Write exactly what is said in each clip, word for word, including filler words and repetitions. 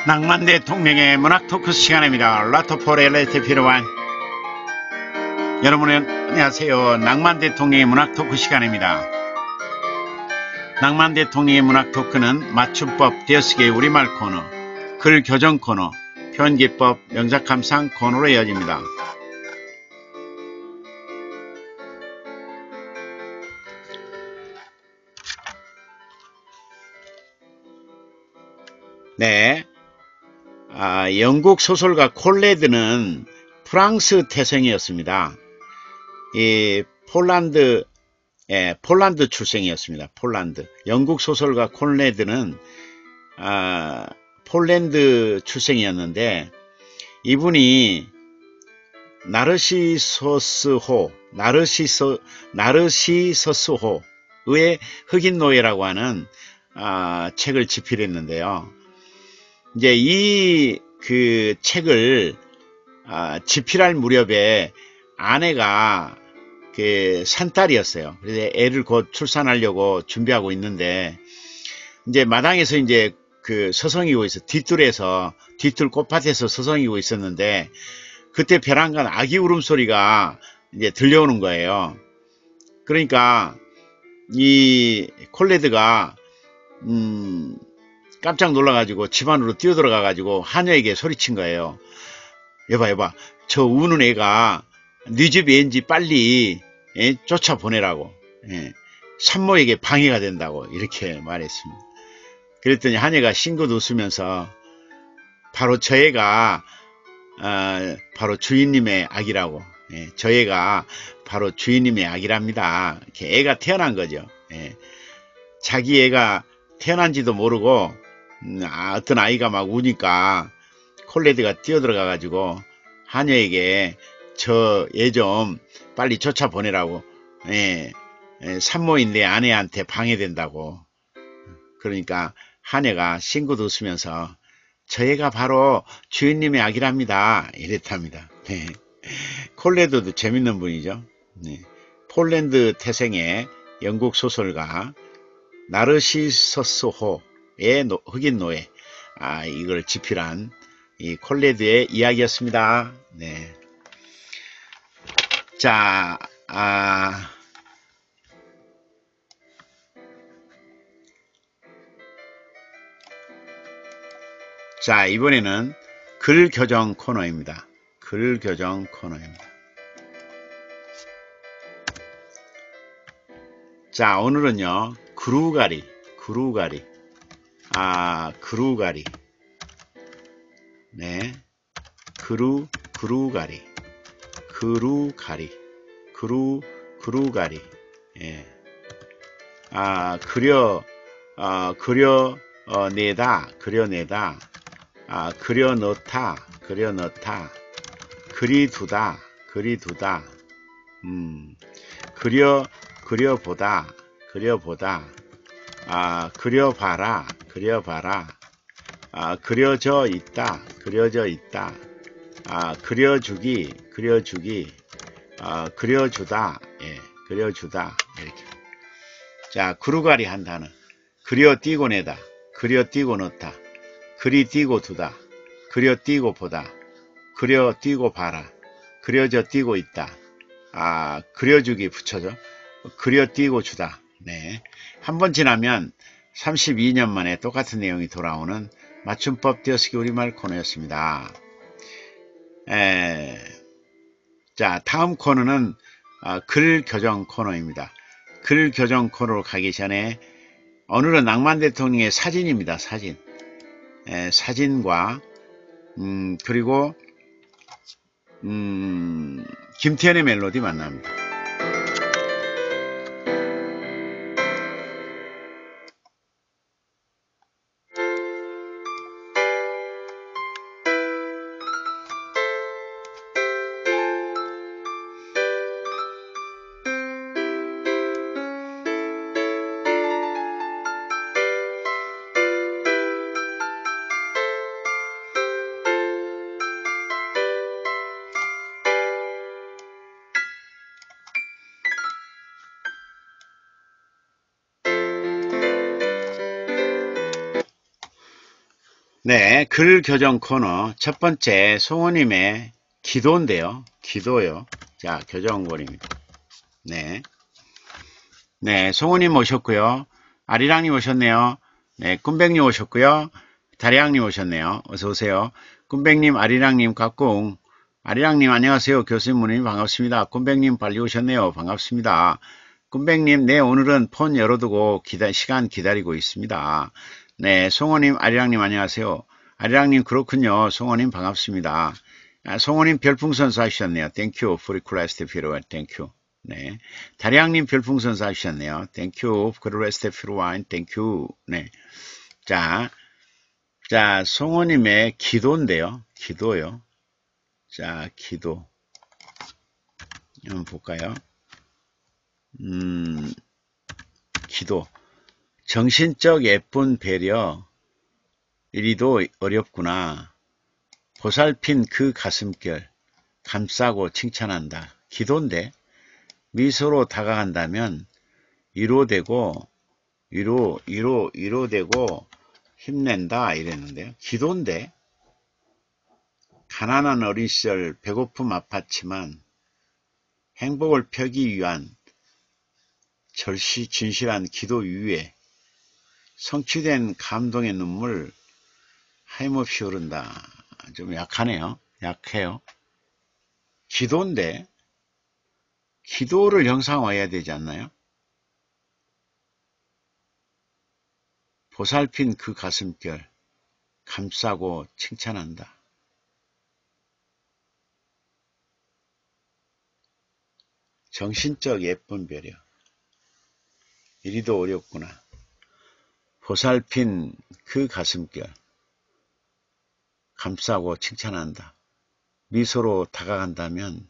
낭만 대통령의 문학 토크 시간입니다. 라토포레 레테피르완. 여러분 안녕하세요. 낭만 대통령의 문학 토크 시간입니다. 낭만 대통령의 문학 토크는 맞춤법 띄어쓰기 우리말 코너, 글 교정 코너, 표현기법 명작 감상 코너로 이어집니다. 네. 아, 영국 소설가 콜레드는 프랑스 태생이었습니다. 이 폴란드, 예, 폴란드 출생이었습니다. 폴란드. 영국 소설가 콜레드는 아, 폴란드 출생이었는데 이분이 나르시소스호, 나르시소, 나르시서스호의 흑인 노예라고 하는 아, 책을 집필했는데요. 이제 이 그 책을 아, 집필할 무렵에 아내가 그 산딸이었어요. 그래서 애를 곧 출산하려고 준비하고 있는데 이제 마당에서 이제 그 서성이고 있어 뒤뜰에서 뒤뜰 꽃밭에서 서성이고 있었는데 그때 벼랑간 아기 울음소리가 이제 들려오는 거예요. 그러니까 이 콜레드가 음 깜짝 놀라가지고 집 안으로 뛰어들어가가지고 하녀에게 소리친 거예요. 여봐 여봐 저 우는 애가 네 집 애인지 빨리 예, 쫓아보내라고. 예, 산모에게 방해가 된다고 이렇게 말했습니다. 그랬더니 하녀가 싱긋 웃으면서 바로 저 애가 어, 바로 주인님의 아기라고. 예, 저 애가 바로 주인님의 아기랍니다. 이렇게 애가 태어난 거죠. 예, 자기 애가 태어난지도 모르고 음, 아, 어떤 아이가 막 우니까 콜레드가 뛰어들어가 가지고 하녀에게 저 애 좀 빨리 쫓아보내라고. 예, 예, 산모인 내 아내한테 방해된다고. 그러니까 하녀가 싱긋 웃으면서 저 애가 바로 주인님의 아기랍니다 이랬답니다. 네. 콜레드도 재밌는 분이죠. 네. 폴란드 태생의 영국 소설가 나르시서스호의 흑인 노예, 아, 이걸 집필한 이 콜레드의 이야기였습니다. 네. 자, 아, 자, 이번에는 글 교정 코너입니다. 글 교정 코너입니다. 자, 오늘은요, 그루가리, 그루가리, 아, 그루가리, 네, 그루, 그루가리, 그루가리, 그루, 그루가리, 예, 아, 그려, 어, 그려, 어, 내다, 그려내다, 아, 그려 넣다, 그려 넣다, 그리두다, 그리두다, 음, 그려, 그려보다, 그려보다, 아, 그려봐라, 그려봐라, 아, 그려져 있다, 그려져 있다, 아, 그려주기, 그려주기, 아, 그려주다, 예, 그려주다, 이렇게. 자, 그루가리 한 단어. 그려 띄고 내다, 그려 띄고 넣다, 그리 띄고 두다, 그려 띄고 보다, 그려 띄고 봐라, 그려져 띄고 있다, 아, 그려주기 붙여줘. 그려 띄고 주다. 네. 한 번 지나면 삼십이 년 만에 똑같은 내용이 돌아오는 맞춤법 띄어쓰기 우리말 코너였습니다. 에, 자, 다음 코너는 어, 글 교정 코너입니다. 글 교정 코너로 가기 전에 오늘은 낭만 대통령의 사진입니다. 사진. 에, 사진과 음, 그리고 음, 김태현의 멜로디 만납니다. 네, 글 교정 코너 첫 번째 송호님의 기도인데요. 기도요. 자, 교정본입니다. 네. 네, 송호님 오셨고요. 아리랑님 오셨네요. 네, 꿈백님 오셨고요. 다리랑님 오셨네요. 어서오세요. 꿈백님, 아리랑님, 깍꿍. 아리랑님 안녕하세요. 교수님 반갑습니다. 꿈백님 빨리 오셨네요. 반갑습니다. 꿈백님, 네, 오늘은 폰 열어두고 기다, 시간 기다리고 있습니다. 네, 송호님, 아리랑님 안녕하세요. 아리랑님 그렇군요. 송호님 반갑습니다. 아, 송호님 별풍선 쏴주셨네요. 땡큐. 프리쿨라스트 피로와 땡큐. 네, 다리랑님 별풍선 쏴주셨네요. 땡큐. 크루레스트 피로와인 땡큐. 네, 자, 자, 송호님의 기도인데요. 기도요. 자, 기도. 한번 볼까요? 음, 기도. 정신적 예쁜 배려. 이리도 어렵구나. 보살핀 그 가슴결. 감싸고 칭찬한다. 기도인데 미소로 다가간다면 위로되고 위로 위로 위로되고 힘낸다 이랬는데요. 기도인데 가난한 어린 시절 배고픔 아팠지만 행복을 펴기 위한 절시 진실한 기도 위에 성취된 감동의 눈물 하염없이 흐른다. 좀 약하네요. 약해요. 기도인데 기도를 형상화해야 되지 않나요? 보살핀 그 가슴결 감싸고 칭찬한다. 정신적 예쁜 배려. 이리도 어렵구나. 보살핀 그 가슴결 감싸고 칭찬한다. 미소로 다가간다면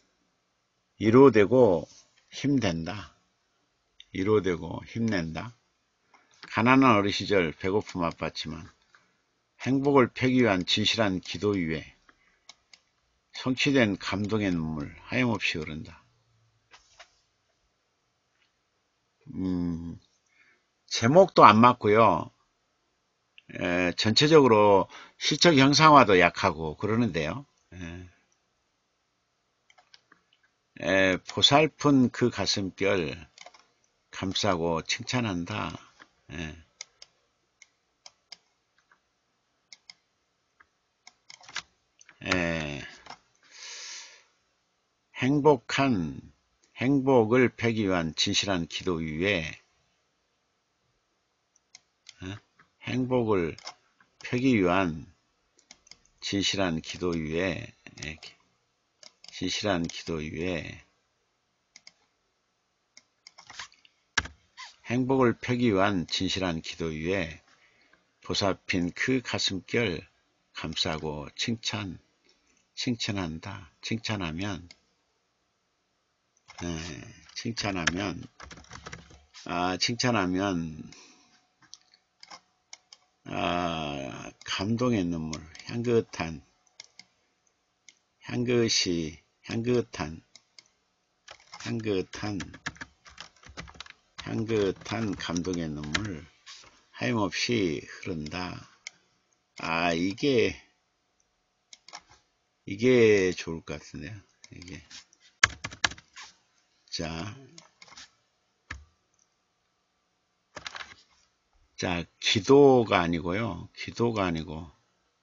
위로되고 힘된다. 위로되고 힘낸다. 가난한 어린 시절 배고픔 아팠지만 행복을 펴기 위한 진실한 기도 위에 성취된 감동의 눈물 하염없이 흐른다. 음, 제목도 안 맞고요. 에, 전체적으로 시적 형상화도 약하고 그러는데요. 에, 에, 보살픈 그 가슴결 감싸고 칭찬한다. 에. 에, 행복한 행복을 펴기 위한 진실한 기도 위에 에, 행복을 펴기 위한 진실한 기도 위에 에, 진실한 기도 위에 행복을 펴기 위한 진실한 기도 위에 보살핀 그 가슴결 감싸고 칭찬 칭찬한다. 칭찬하면 에, 칭찬하면 아, 칭찬하면 아, 감동의 눈물, 향긋한 향긋이 향긋한 향긋한 향긋한 감동의 눈물 하염없이 흐른다. 아, 이게 이게 좋을 것 같은데요. 이게 자, 자, 기도가 아니고요. 기도가 아니고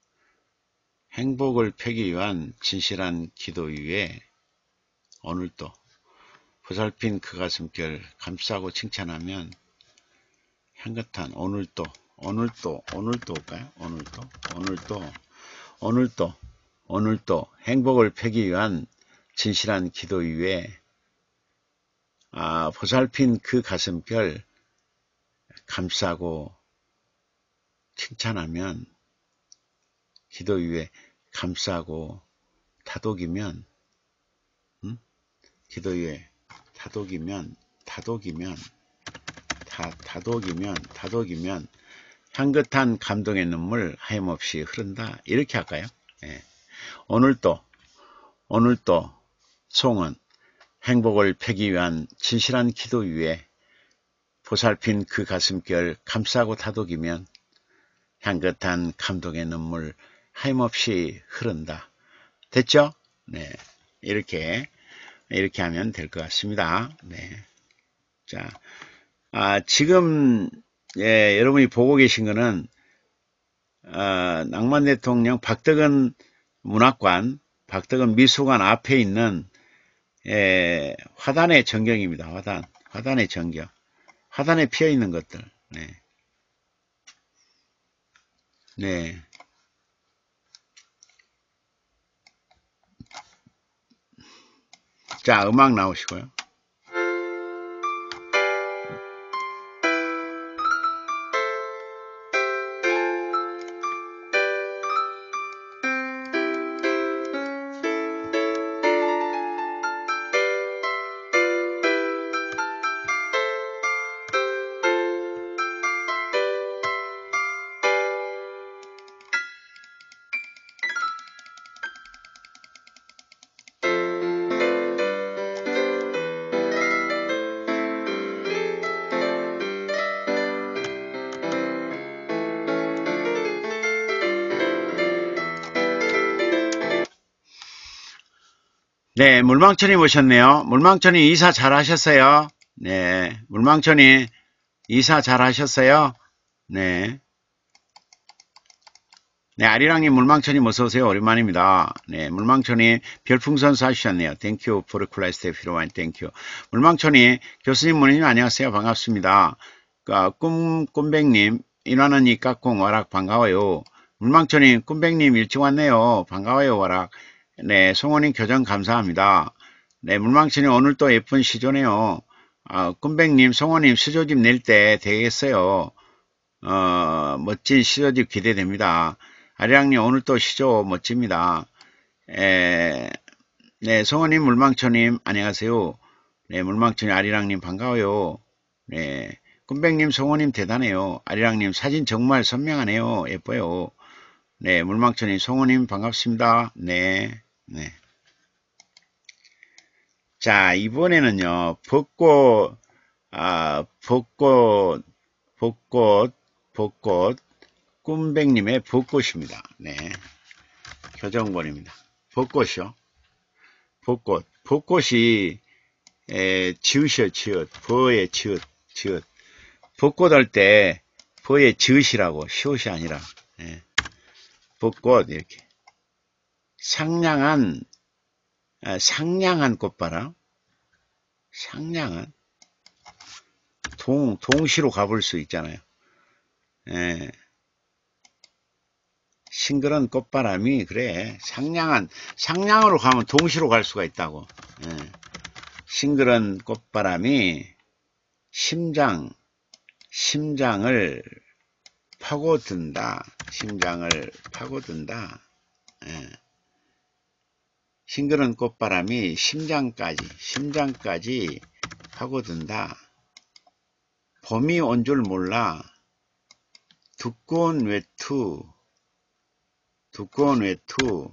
행복을 펴기 위한 진실한 기도 위에 오늘도 보살핀 그 가슴결 감싸고 칭찬하면 향긋한 오늘도 오늘도 오늘도일까요? 오늘도 오늘도 오늘도 오늘도 행복을 펴기 위한 진실한 기도 위에 아, 보살핀 그 가슴결 감싸고 칭찬하면 기도 위에 감싸고 다독이면 음? 기도 위에 다독이면 다독이면 다, 다독이면 다독이면 향긋한 감동의 눈물 하염없이 흐른다. 이렇게 할까요? 예. 오늘도 오늘도 송은 행복을 펴기 위한 진실한 기도 위에 보살핀 그 가슴결 감싸고 다독이면 향긋한 감동의 눈물 하염없이 흐른다. 됐죠? 네. 이렇게, 이렇게 하면 될 것 같습니다. 네. 자, 아, 지금, 예, 여러분이 보고 계신 거는, 어, 낭만 대통령 박덕은 문학관, 박덕은 미술관 앞에 있는, 예, 화단의 전경입니다. 화단. 화단의 전경. 화단에 피어 있는 것들. 네. 네. 자, 음악 나오시고요. 네, 물망천이 오셨네요. 물망천이 이사 잘 하셨어요. 네, 물망천이 이사 잘 하셨어요. 네. 네, 아리랑님 물망천이 어서오세요. 오랜만입니다. 네, 물망천이 별풍선 쏴주셨네요. 땡큐, 포르쿨라 스테피로만 땡큐. 물망천이 교수님, 문희님 안녕하세요. 반갑습니다. 그, 꿈, 꿈백님, 인화는이 깍꿍 와락 반가워요. 물망천이 꿈백님 일찍 왔네요. 반가워요, 와락. 네, 송원님 교정 감사합니다. 네, 물망천이 오늘 또 예쁜 시조네요. 아, 꿈백님, 송원님 시조집 낼 때 되겠어요. 어, 멋진 시조집 기대됩니다. 아리랑님 오늘 또 시조 멋집니다. 에, 네, 송원님, 물망초님 안녕하세요. 네, 물망초님, 아리랑님 반가워요. 네, 꿈백님, 송원님 대단해요. 아리랑님 사진 정말 선명하네요. 예뻐요. 네, 물망초님, 송원님 반갑습니다. 네, 네. 자, 이번에는요, 벚꽃, 아, 벚꽃, 벚꽃, 벚꽃, 꿈백님의 벚꽃입니다. 네. 교정본입니다. 벚꽃이요. 벚꽃. 벚꽃이, 에, 지읒이요, 지읒. 버의 지읒, 지읒. 벚꽃 할 때, 버의 지읒이라고, 시옷이 아니라, 예. 벚꽃, 이렇게. 상냥한, 아, 상냥한 꽃바람. 상냥한. 동, 동시로 가볼 수 있잖아요. 예. 싱그런 꽃바람이 그래 상냥한 상냥으로 가면 동시로 갈 수가 있다고. 예. 싱그런 꽃바람이 심장 심장을 파고든다. 심장을 파고든다. 예. 싱그런 꽃바람이 심장까지 심장까지 파고든다. 봄이 온 줄 몰라. 두꺼운 외투 두꺼운 외투,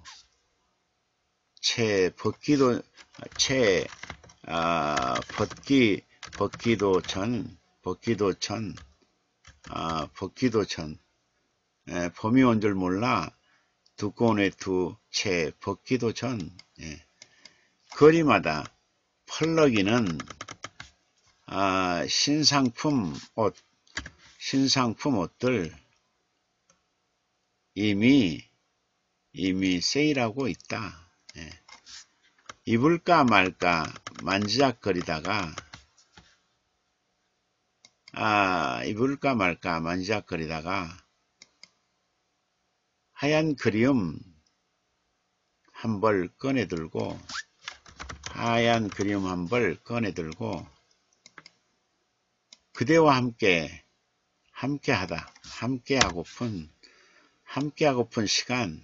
채, 벗기도, 채, 아, 벗기, 벗기도 전, 벗기도 전, 아, 벗기도 전, 에, 봄이 온 줄 몰라, 두꺼운 외투, 채, 벗기도 전, 예. 거리마다 펄럭이는, 아, 신상품 옷, 신상품 옷들, 이미, 이미 세일하고 있다. 예. 입을까 말까 만지작거리다가 아 입을까 말까 만지작거리다가 하얀 그리움 한 벌 꺼내들고 하얀 그리움 한 벌 꺼내들고 그대와 함께 함께하다 함께하고픈 함께하고픈 시간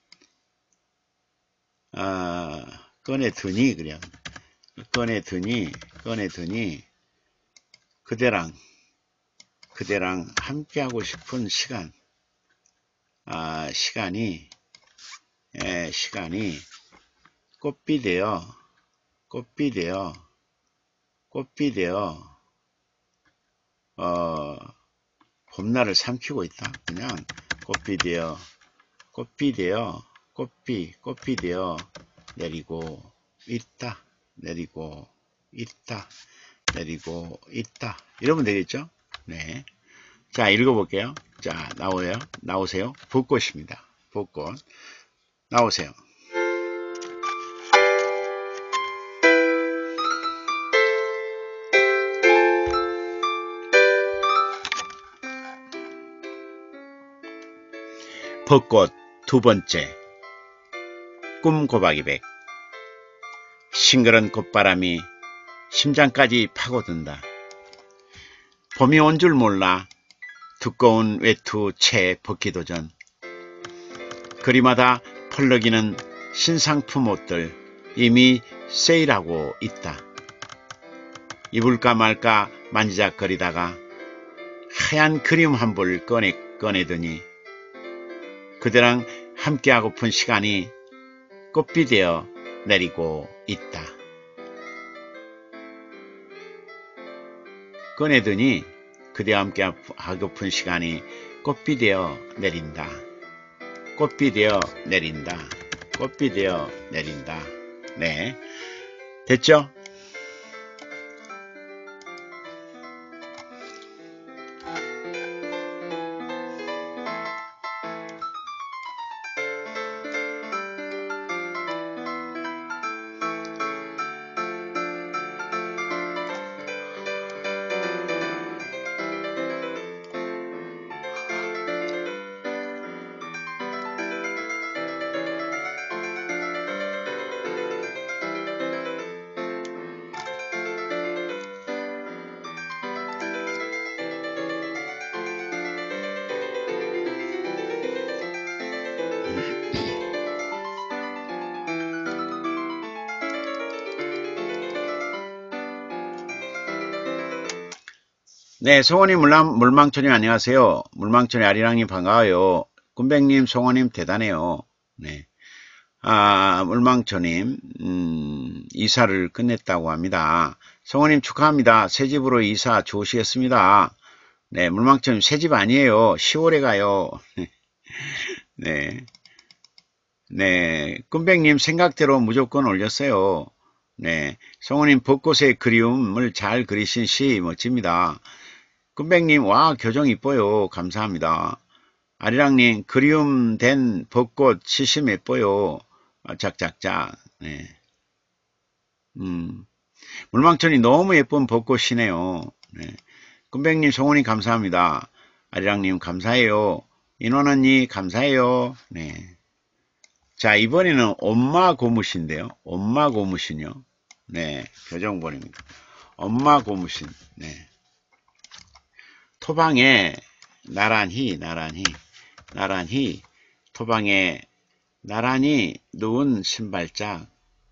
어, 꺼내드니 그냥 꺼내드니 꺼내드니 그대랑 그대랑 함께하고 싶은 시간 아 시간이 에, 시간이 꽃비 되어 꽃비 되어 꽃비 되어 어 봄날을 삼키고 있다. 그냥 꽃비 되어 꽃비 되어 꽃비 꽃비 되어 내리고 있다. 내리고 있다. 내리고 있다. 이러면 되겠죠? 네. 자, 읽어볼게요. 자, 나오요. 나오세요. 벚꽃입니다. 벚꽃. 나오세요. 벚꽃 두 번째. 꿈고박이백. 싱그런 꽃바람이 심장까지 파고든다. 봄이 온 줄 몰라 두꺼운 외투 채 벗기도 전 거리마다 펄럭이는 신상품 옷들 이미 세일하고 있다. 입을까 말까 만지작거리다가 하얀 그림 한 볼 꺼내, 꺼내더니 그대랑 함께하고픈 시간이 꽃비 되어 내리고 있다. 꺼내더니 그대와 함께 하고픈 시간이 꽃비 되어 내린다. 꽃비 되어 내린다. 꽃비 되어 내린다. 네. 됐죠? 네, 송원님 물망초님 안녕하세요. 물망초님 아리랑님 반가워요. 꿈백님 송원님 대단해요. 네, 아 물망초님 음, 이사를 끝냈다고 합니다. 송원님 축하합니다. 새 집으로 이사 좋으시겠습니다. 네, 물망초님 새 집 아니에요. 시월에 가요. 네, 네, 꿈백님 생각대로 무조건 올렸어요. 네, 송원님 벚꽃의 그리움을 잘 그리신 시 멋집니다. 꿈백님 와 교정 이뻐요. 감사합니다. 아리랑님 그리움된 벚꽃 시심 예뻐요. 아, 짝짝짝. 네. 음, 물망천이 너무 예쁜 벚꽃이네요. 네. 꿈백님 송원님 감사합니다. 아리랑님 감사해요. 인원 언니 감사해요. 네. 자, 이번에는 엄마 고무신인데요. 엄마 고무신요. 네, 교정본입니다. 엄마 고무신. 네. 토방에 나란히 나란히 나란히 토방에 나란히 누운 신발짝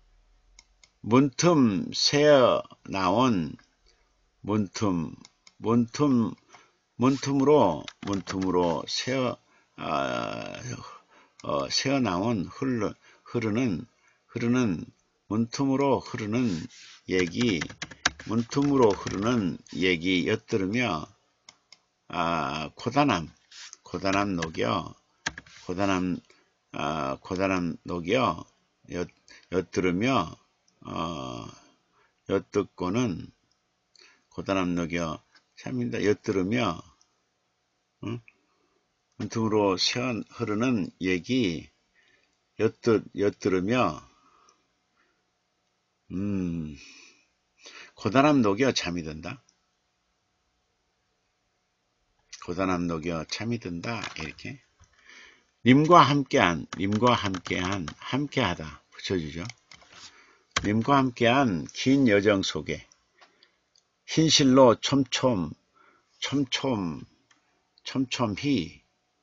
문틈 새어 나온 문틈 문틈 문틈으로 문틈으로 새어 어, 어, 새어 나온 흐르, 흐르는 흐르는 문틈으로 흐르는 얘기 문틈으로 흐르는 얘기 엿들으며 아, 고단함, 고단함 녹여, 고단함, 아, 고단함 녹여, 엿, 엿들으며, 어, 엿듣고는, 고단함 녹여, 참입니다. 엿들으며, 응? 문틈으로 새어 흐르는 얘기, 엿듣, 엿들으며, 음, 고단함 녹여 잠이 든다. 고단함 녹여 참이 든다. 이렇게. 님과 함께한, 님과 함께한, 함께하다. 붙여주죠. 님과 함께한 긴 여정 속에 흰실로 촘촘, 촘촘, 촘촘히,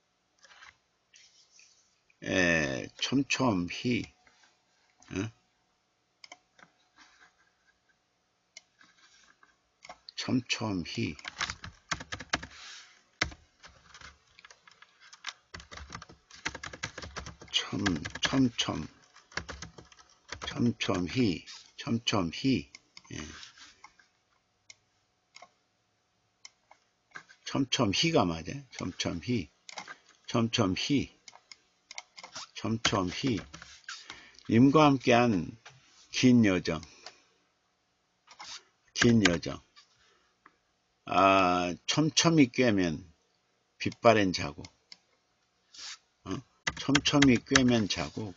에, 촘촘히, 어? 촘촘히, 촘, 촘촘, 촘촘히, 촘촘히, 예. 촘촘히가 맞아요. 촘촘히, 촘촘히, 촘촘히. 님과 함께한 긴 여정, 긴 여정. 아, 촘촘히 꿰면 빛바랜 자국, 어? 촘촘히 꿰면 자국,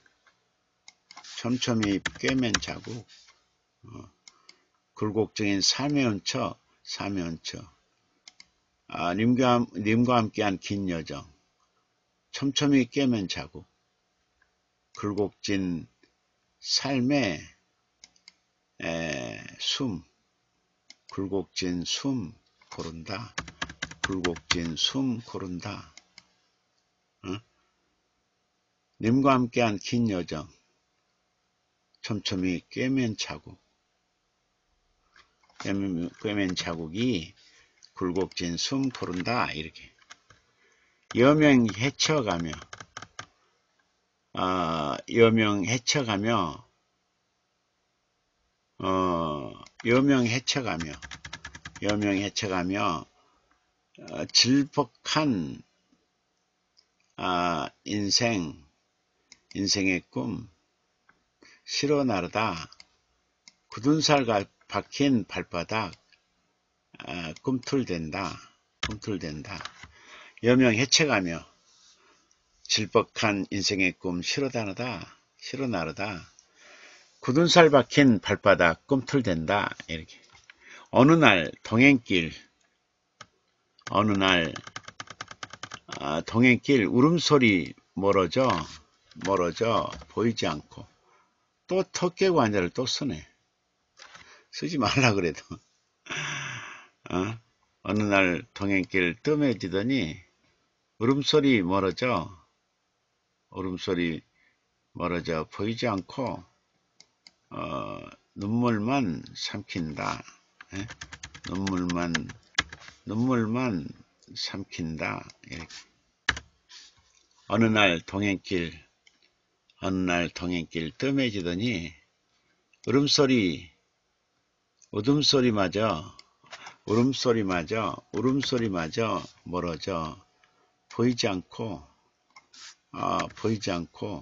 촘촘히 꿰면 자국. 어. 굴곡적인 삶의 원처, 삶의 원처. 아, 님과, 님과 함께한 긴 여정, 촘촘히 꿰면 자국. 굴곡진 삶의 에, 숨, 굴곡진 숨 고른다. 굴곡진 숨 고른다. 어? 님과 함께한 긴 여정, 촘촘히 꿰면 자국. 꿰면, 꿰면 자국이 굴곡진 숨 고른다. 이렇게 여명 헤쳐가며, 어, 여명 헤쳐가며, 어, 여명 헤쳐가며, 여명 헤쳐가며, 어, 질퍽한, 아, 인생, 인생의 꿈, 시로 나르다. 굳은 살과 박힌 발바닥, 아, 꿈틀댄다, 꿈틀댄다. 여명 헤쳐가며, 질퍽한 인생의 꿈, 시로 나르다, 시로 나르다. 굳은 살 박힌 발바닥, 꿈틀댄다. 이렇게. 어느 날 동행길, 어느 날 아, 동행길 울음소리 멀어져, 멀어져 보이지 않고. 또 턱 깨고 한자를 또 쓰네. 쓰지 말라 그래도. 어? 어느 날 동행길 뜸해지더니 울음소리 멀어져, 울음소리 멀어져 보이지 않고 어, 눈물만 삼킨다. 에? 눈물만 눈물만 삼킨다. 이렇게. 어느 날 동행길, 어느 날 동행길 뜸해지더니 울음소리, 웃음소리마저, 울음소리마저, 울음소리마저 멀어져 보이지 않고, 아, 보이지 않고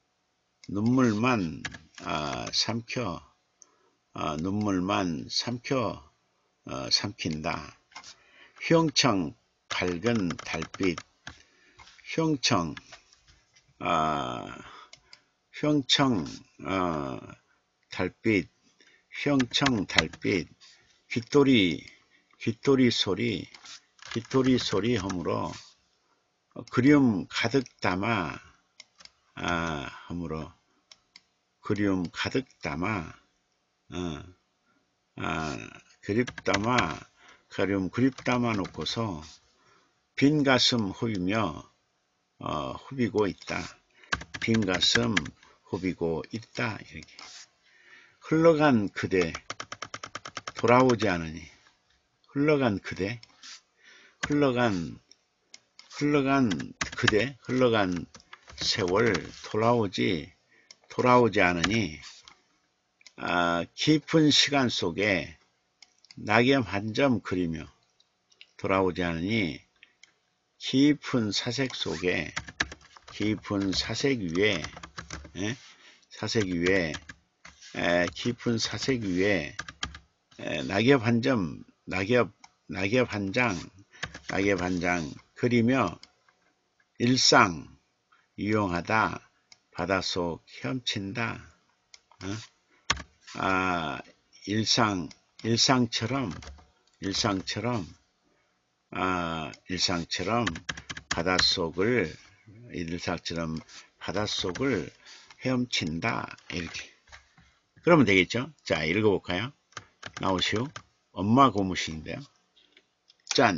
눈물만 아, 삼켜, 아, 눈물만 삼켜 어, 삼킨다. 휘영청 밝은 달빛, 휘영청, 아, 휘영청 어, 달빛, 휘영청 달빛, 귓돌이, 귓돌이 소리, 귓돌이 소리 허물어 그리움 가득 담아, 아, 허물어 그리움 가득 담아, 어, 아, 그립 담아, 그리움 그립 담아 놓고서 빈 가슴 후비며 어, 후비고 있다. 빈 가슴 후비고 있다. 이렇게. 흘러간 그대 돌아오지 않으니, 흘러간 그대, 흘러간 흘러간 그대, 흘러간 세월 돌아오지 돌아오지 않으니, 아, 깊은 시간 속에 낙엽 한 점 그리며 돌아오지 않으니, 깊은 사색 속에, 깊은 사색 위에, 에? 사색 위에, 에, 깊은 사색 위에 에, 낙엽 한 점, 낙엽, 낙엽 한 장, 낙엽 한 장 그리며 일상 유용하다. 바닷속 헤엄친다. 어? 아, 일상, 일상처럼, 일상처럼, 아, 일상처럼 바닷속을, 일상처럼 바닷속을 헤엄친다. 이렇게. 그러면 되겠죠? 자, 읽어볼까요? 나오시오. 엄마 고무신인데요. 짠!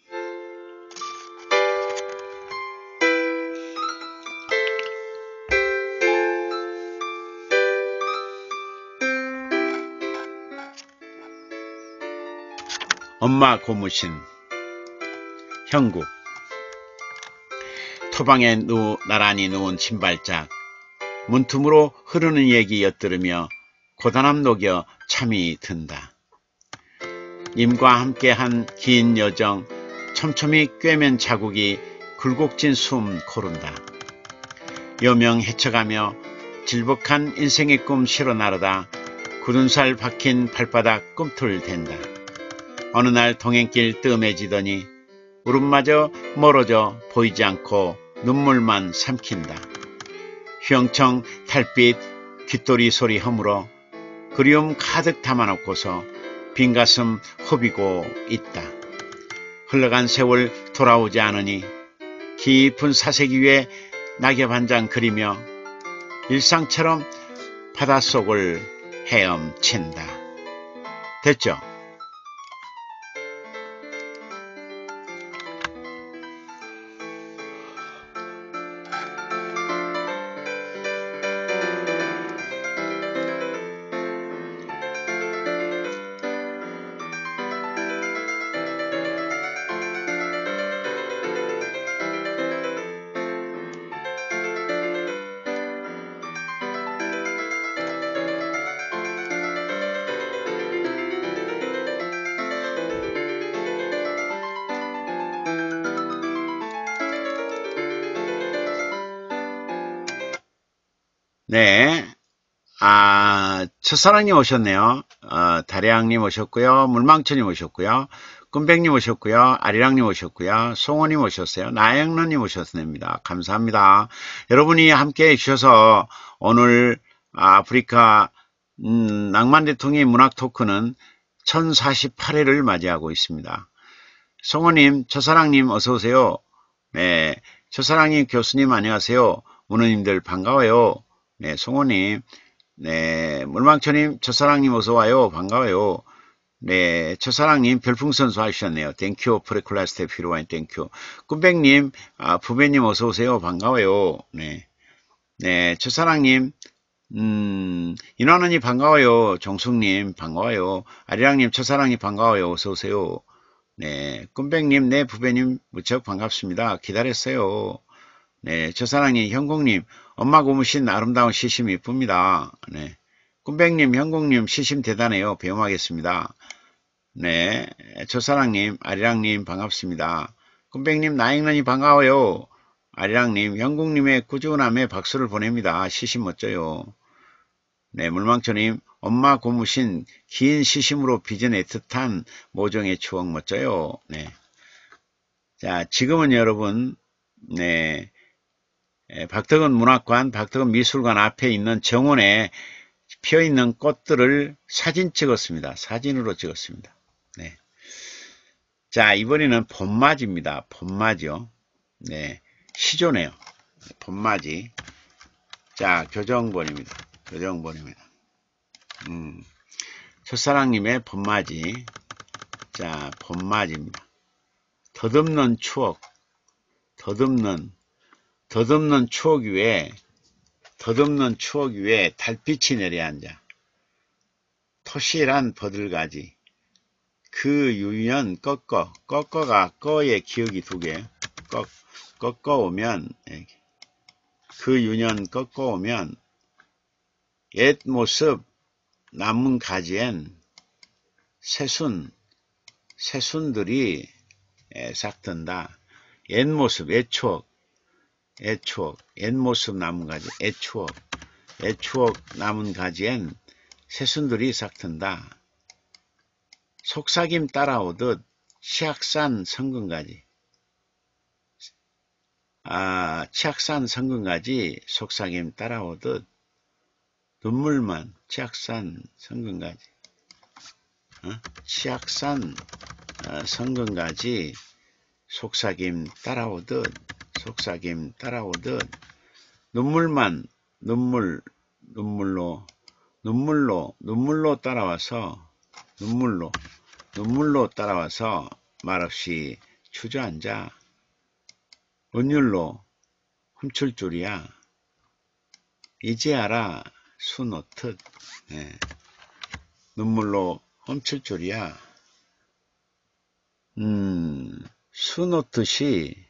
엄마 고무신. 형국. 토방에 누, 나란히 누운 신발짝, 문틈으로 흐르는 얘기 엿들으며 고단함 녹여 참이 든다. 님과 함께한 긴 여정, 촘촘히 꿰맨 자국이 굴곡진 숨 고른다. 여명 헤쳐가며 질복한 인생의 꿈 실어 나르다 굳은 살 박힌 발바닥 꿈틀댄다. 어느 날 동행길 뜸해지더니 울음마저 멀어져 보이지 않고 눈물만 삼킨다. 휘영청 달빛 귓돌이 소리 허물어 그리움 가득 담아놓고서 빈 가슴 허비고 있다. 흘러간 세월 돌아오지 않으니 깊은 사색 위에 낙엽 한 장 그리며 일상처럼 바닷속을 헤엄친다. 됐죠? 네, 아, 첫사랑님 오셨네요. 어, 다리양님 오셨고요. 물망초님 오셨고요. 꿈백님 오셨고요. 아리랑님 오셨고요. 송호님 오셨어요. 나영런님 오셨습니다. 감사합니다. 여러분이 함께 해주셔서 오늘 아프리카 음, 낭만 대통령의 문학 토크는 천사십팔 회를 맞이하고 있습니다. 송호님, 첫사랑님 어서오세요. 네, 첫사랑님 교수님 안녕하세요. 문호님들 반가워요. 네, 송호님, 네, 물망초님, 첫사랑님 어서와요. 반가워요. 네, 첫사랑님 별풍선수 하셨네요. 땡큐, 프레클라스테 피로와인 땡큐. 꿈백님, 아, 부배님 어서오세요. 반가워요. 네, 네, 첫사랑님, 음, 인환언니 반가워요. 정숙님 반가워요. 아리랑님, 첫사랑님 반가워요. 어서오세요. 네, 꿈백님, 네, 부배님 무척 반갑습니다. 기다렸어요. 네, 첫사랑님, 형국님, 엄마 고무신 아름다운 시심 이쁩니다. 네, 꿈백님, 형국님 시심 대단해요. 배움하겠습니다. 네, 첫사랑님, 아리랑님 반갑습니다. 꿈백님, 나잉런이 반가워요. 아리랑님, 형국님의 꾸준함에 박수를 보냅니다. 시심 멋져요. 네, 물망초님, 엄마 고무신 긴 시심으로 빚은 애틋한 모종의 추억 멋져요. 네. 자, 지금은 여러분, 네, 박덕은 문학관, 박덕은 미술관 앞에 있는 정원에 피어있는 꽃들을 사진 찍었습니다. 사진으로 찍었습니다. 네. 자, 이번에는 봄맞이입니다. 봄맞이요. 네. 시조네요. 봄맞이. 자, 교정본입니다. 교정본입니다. 음. 첫사랑님의 봄맞이. 자, 봄맞이입니다. 덧없는 추억. 덧없는 덧없는 추억 위에 덧없는 추억 위에 달빛이 내려앉아 토실한 버들가지 그 유연 꺾어 꺾어가 꺼의 기억이 두개 꺾 꺾어오면 그 유년 꺾어오면 옛 모습 남은 가지엔 새순 새순들이 싹든다. 옛 모습 옛 추억 옛 추억, 옛 모습 남은 가지, 옛 추억, 옛 추억 남은 가지엔 새순들이 싹튼다. 속삭임 따라오듯 치악산 성근가지, 아, 치악산 성근가지 속삭임 따라오듯 눈물만 치악산 성근가지, 어? 치악산 어, 성근가지 속삭임 따라오듯 속삭임 따라오듯 눈물만 눈물 눈물로 눈물로 눈물로 따라와서 눈물로 눈물로 따라와서 말없이 주저앉아 은율로 훔칠 줄이야 이제 알아 수 놓듯 네. 눈물로 훔칠 줄이야 음, 수 놓듯이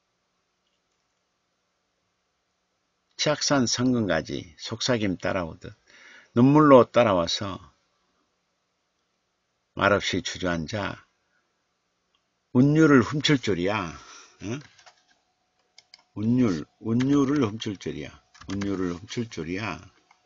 치악산 성근가지 속삭임 따라오듯 눈물로 따라와서 말없이 주저앉아 운율을 훔칠 줄이야. 응? 운율, 운율을 훔칠 줄이야. 운율을 훔칠 줄이야.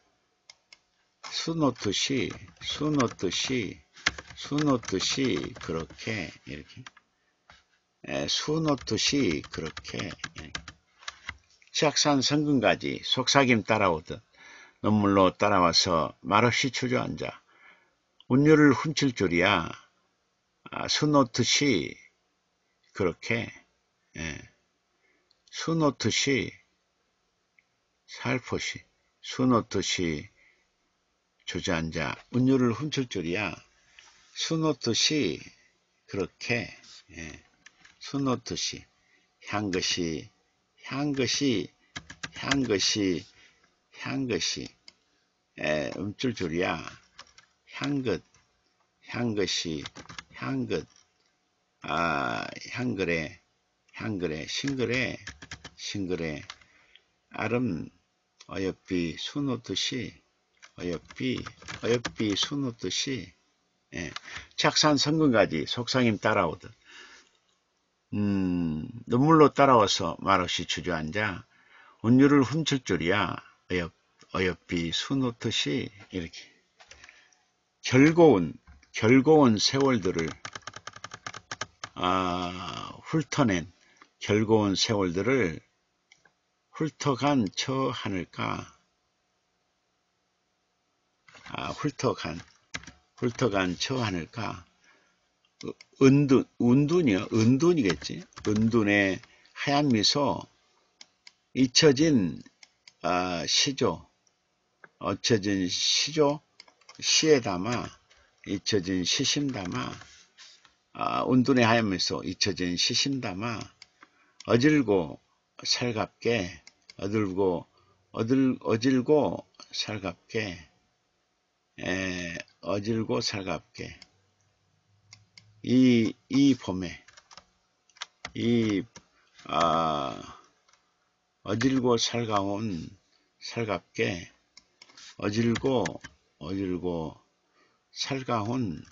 수놓듯이, 수놓듯이, 수놓듯이, 그렇게, 이렇게. 에, 수놓듯이, 그렇게, 이렇게. 치악산 성근가지, 속삭임 따라오듯, 눈물로 따라와서 말없이 주저앉아. 운율을 훔칠 줄이야. 아, 수놓듯이, 그렇게, 예. 수놓듯이, 살포시, 수놓듯이 주저앉아 운율을 훔칠 줄이야. 수놓듯이 그렇게, 예. 수놓듯이 향긋이 향긋이 향긋이 향긋이 예, 훔칠 줄이야. 향긋 향긋이 향긋 아 향그래 향그래 싱그래 싱그래 아름 어여삐 수놓듯이 어여삐 어여삐 수놓듯이 예. 착산 성근가지 속상임 따라오듯 음, 눈물로 따라와서 말없이 주저앉아 운율을 훔칠 줄이야. 어여, 어여삐 수놓듯이 이렇게 결고운 결고운 세월들을 아, 훑어낸 결고운 세월들을 훑어간 저 하늘가 아, 훑어간 훑어간 저 하늘가 은둔 은둔이요 은둔이겠지. 은둔의 하얀 미소 잊혀진 아, 시조 잊혀진 시조 시에 담아 잊혀진 시심 담아 아, 은둔의 하얀 미소 잊혀진 시심 담아 어질고 살갑게 어들고 어들 어질고 살갑게 에, 어질고 살갑게 이, 이 봄에 이 아, 어질고 살가운 살갑게 어질고 어질고 살가운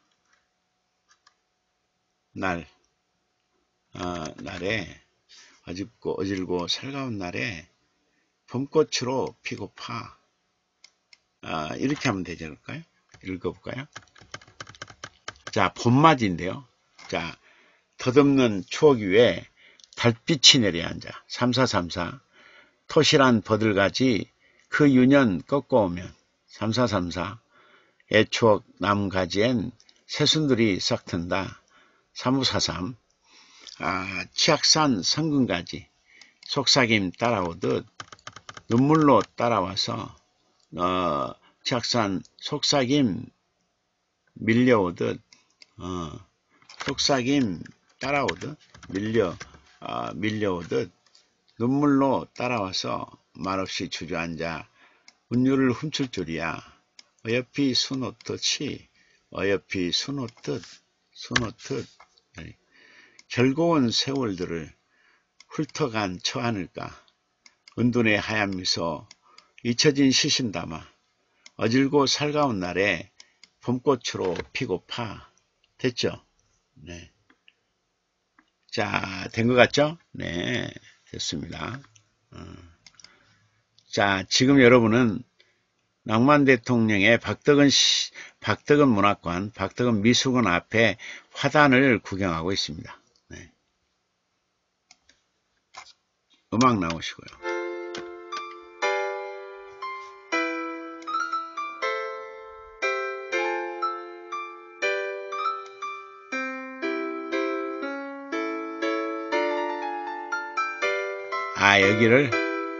날 아, 날에 어질고 어질고 살가운 날에 봄꽃으로 피고파 아, 이렇게 하면 되지 않을까요? 읽어볼까요? 자, 봄맞이인데요. 자, 덧없는 추억 위에 달빛이 내려앉아. 삼사삼사 토실한 버들가지 그 유년 꺾어오면 삼사삼사 애추억 나무가지엔 새순들이 싹튼다. 삼오사삼 아, 치악산 성근가지 속삭임 따라오듯 눈물로 따라와서 어, 치악산 속삭임 밀려오듯 어, 속삭임 따라오듯 밀려 어, 밀려오듯 눈물로 따라와서 말없이 주저앉아 운율을 훔칠 줄이야. 어여삐 수놓듯이 어여삐 수놓듯 수놓듯 결고운 세월들을 훑어간 저 하늘가 은둔의 하얀 미소 잊혀진 시심 담아 어질고 살가운 날에 봄꽃으로 피고파. 됐죠? 네. 자, 된 것 같죠? 네, 됐습니다. 어. 자, 지금 여러분은 낭만 대통령의 박덕은, 시, 박덕은 문학관, 박덕은 미술관 앞에 화단을 구경하고 있습니다. 네. 음악 나오시고요. 아, 여기를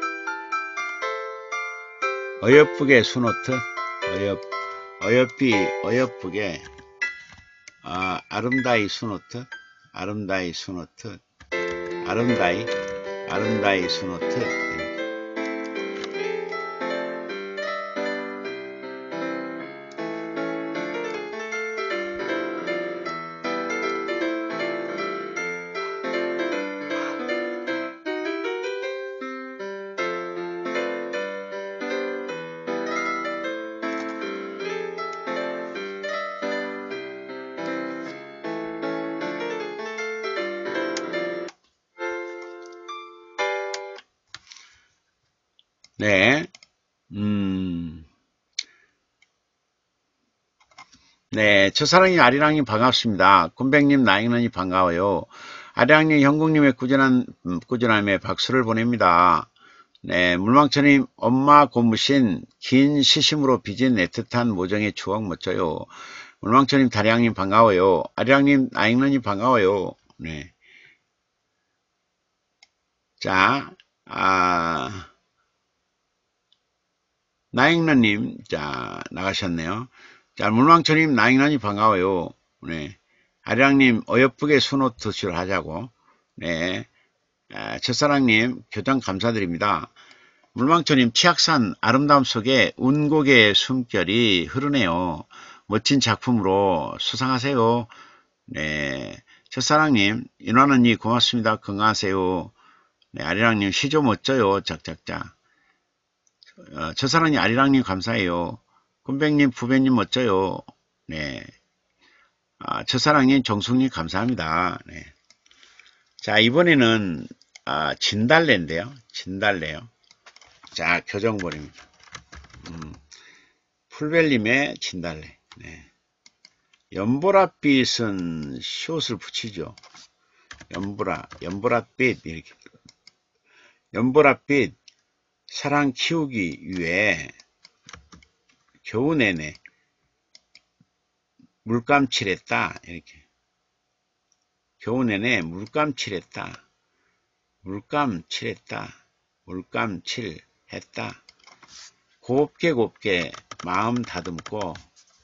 어여쁘게 수놓듯 어여, 어여삐 어여쁘게 아, 아름다이 수놓듯 아름다이 수놓듯 아름다이 아름다이 수놓듯 네. 음, 네. 첫사랑이 아리랑님 반갑습니다. 군백님, 나잉런이 반가워요. 아리랑님, 형국님의 꾸준한, 음, 꾸준함에 박수를 보냅니다. 네. 물망천님, 엄마 고무신, 긴 시심으로 빚은 애틋한 모정의 추억 멋져요. 물망천님, 다리랑님 반가워요. 아리랑님, 나잉런이 반가워요. 네. 자, 아, 나잉런님, 자, 나가셨네요. 자, 물망천님, 나잉런이 반가워요. 네. 아리랑님, 어여쁘게 수노트쇼를 하자고. 네. 아, 첫사랑님, 교장 감사드립니다. 물망천님, 치악산 아름다움 속에 운곡의 숨결이 흐르네요. 멋진 작품으로 수상하세요. 네. 첫사랑님, 인환언니 고맙습니다. 건강하세요. 네, 아리랑님, 시조 멋져요. 짝짝짝. 어, 첫사랑님, 아리랑님 감사해요. 군백님, 부배님 멋져요. 네. 아, 첫사랑님, 정숙님 감사합니다. 네. 자, 이번에는 아, 진달래인데요. 진달래요. 자, 교정본입니다. 음, 풀벨림의 진달래. 네. 연보랏빛은 숏을 붙이죠. 연보라, 연보랏빛 이렇게. 연보랏빛 사랑 키우기 위해 겨우 내내 물감칠했다. 이렇게. 겨우 내내 물감칠했다. 물감칠했다. 물감칠했다. 곱게 곱게 마음 다듬고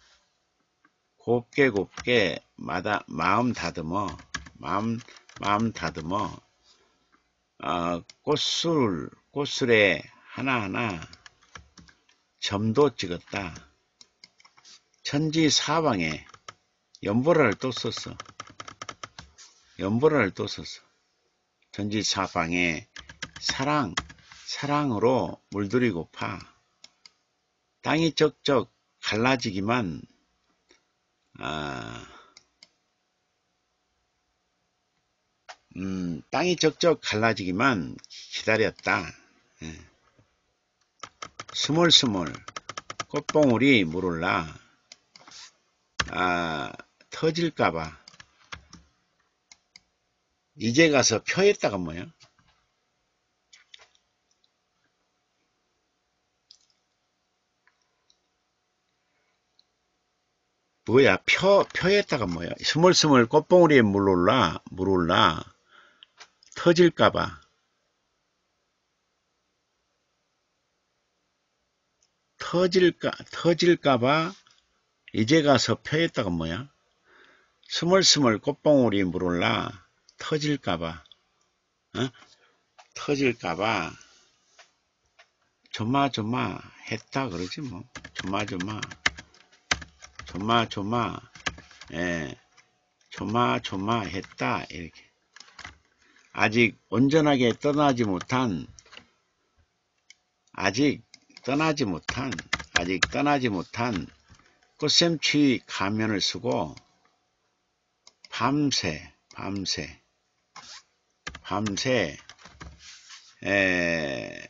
곱게 곱게 마다 마음 다듬어 마음 마음 다듬어 어, 꽃술 꽃술에 하나하나 점도 찍었다. 천지 사방에 연보라를 또 썼어. 연보라를 또 썼어. 천지 사방에 사랑 사랑으로 물들이고파. 땅이 쩍쩍 갈라지기만 아, 음, 땅이 쩍쩍 갈라지기만 기다렸다. 예. 스물스물 꽃봉오리 물올라 아, 터질까봐 이제 가서 펴했다가 뭐야? 뭐야? 펴, 펴했다가 뭐야? 스물스물 꽃봉오리에 물올라 물올라 터질까봐 터질까 터질까봐 이제 가서 펴했다가 뭐야? 스물스물 꽃봉오리 물올라 터질까봐 어? 터질까봐 조마조마 했다 그러지 뭐. 조마조마 조마조마 예, 조마조마 했다 이렇게. 아직 온전하게 떠나지 못한 아직 떠나지 못한 아직 떠나지 못한 꽃샘추위 가면을 쓰고 밤새 밤새 밤새 에,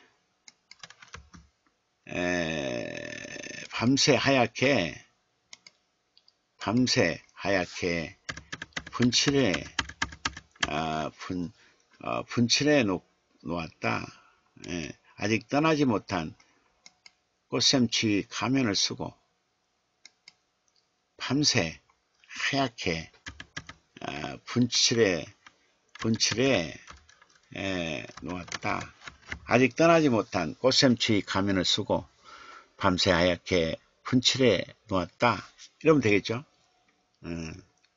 에, 밤새 하얗게 밤새 하얗게 분칠해 아, 분, 어, 분칠해 놓, 놓았다. 예, 아직 떠나지 못한 꽃샘추위 가면을 쓰고 밤새 하얗게 아, 분칠해 분칠해 에, 놓았다. 아직 떠나지 못한 꽃샘추위 가면을 쓰고 밤새 하얗게 분칠해 놓았다. 이러면 되겠죠? 음.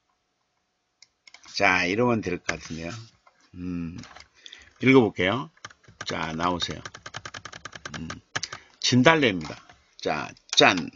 자, 이러면 될 것 같은데요. 음, 읽어볼게요. 자, 나오세요. 음, 진달래입니다. 자, 짠.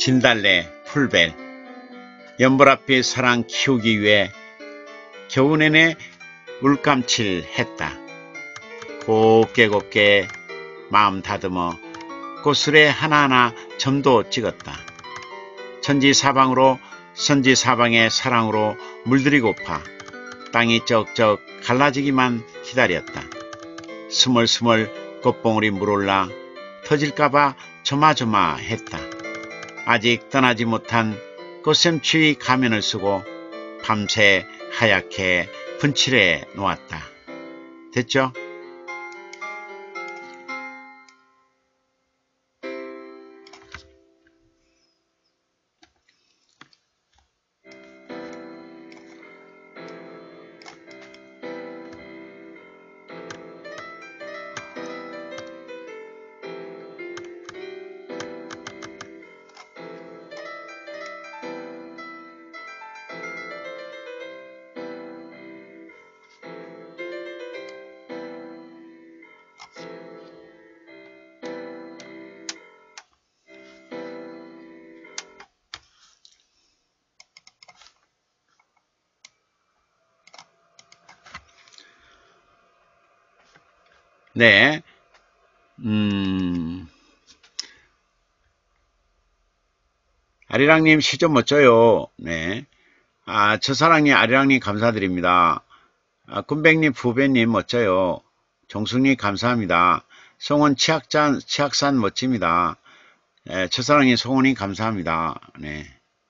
진달래, 풀벨, 연보랏빛 사랑 키우기 위해 겨우 내내 울감칠했다. 곱게 곱게 마음 다듬어 꽃술에 하나하나 점도 찍었다. 천지사방으로 선지사방의 사랑으로 물들이고파 땅이 쩍쩍 갈라지기만 기다렸다. 스멀스멀 꽃봉오리 물올라 터질까봐 조마조마했다. 아직 떠나지 못한 꽃샘추위 가면을 쓰고 밤새 하얗게 분칠해 놓았다. 됐죠? 네, 음, 아리랑님 시 좀 멋져요. 네, 아, 첫사랑님, 아리랑님 감사드립니다. 아, 꿈백님, 부배님 멋져요. 정숙님 감사합니다. 송원 치악산, 치악산 멋집니다. 네, 첫사랑님, 송원님 감사합니다. 네,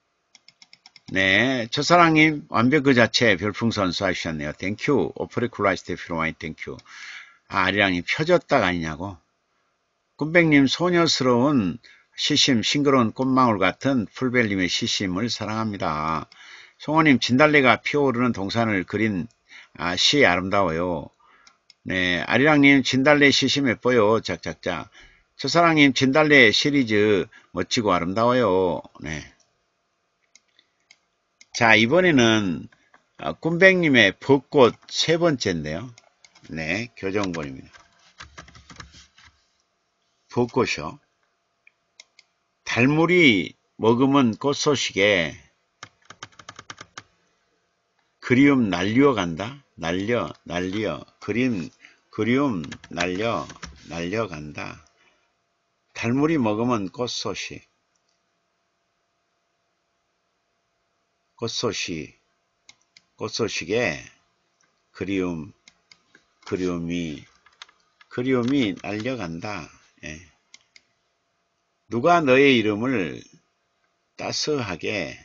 네, 첫사랑님 완벽 그 자체 별풍선 쏴주셨네요. 땡큐. 오프리쿨라이스트 피로마이 땡큐. 아, 아리랑님 펴졌다가 아니냐고. 꿈백님 소녀스러운 시심 싱그러운 꽃망울 같은 풀벨님의 시심을 사랑합니다. 송호님 진달래가 피어오르는 동산을 그린 아, 시 아름다워요. 네, 아리랑님 진달래 시심 예뻐요. 짝짝짝. 첫사랑님 진달래 시리즈 멋지고 아름다워요. 네. 자, 이번에는 꿈백님의 벚꽃 세 번째인데요. 네, 교정본입니다. 벚꽃이요. 달물이 머금은 꽃소식에 그리움 날려 간다. 날려, 날려. 그림, 그리움 날려, 날려 간다. 달물이 머금은 꽃소식. 꽃소식, 꽃소식에 그리움, 그리움이, 그리움이 날려간다. 예. 누가 너의 이름을 따스하게,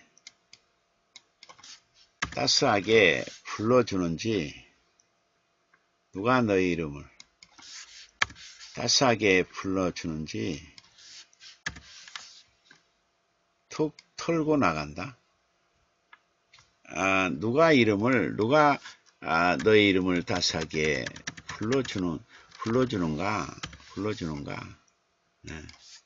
따스하게 불러주는지, 누가 너의 이름을 따스하게 불러주는지, 툭 털고 나간다. 아, 누가 이름을, 누가 아, 너의 이름을 따스하게 불러주는, 불러주는가, 불러주는가. 네.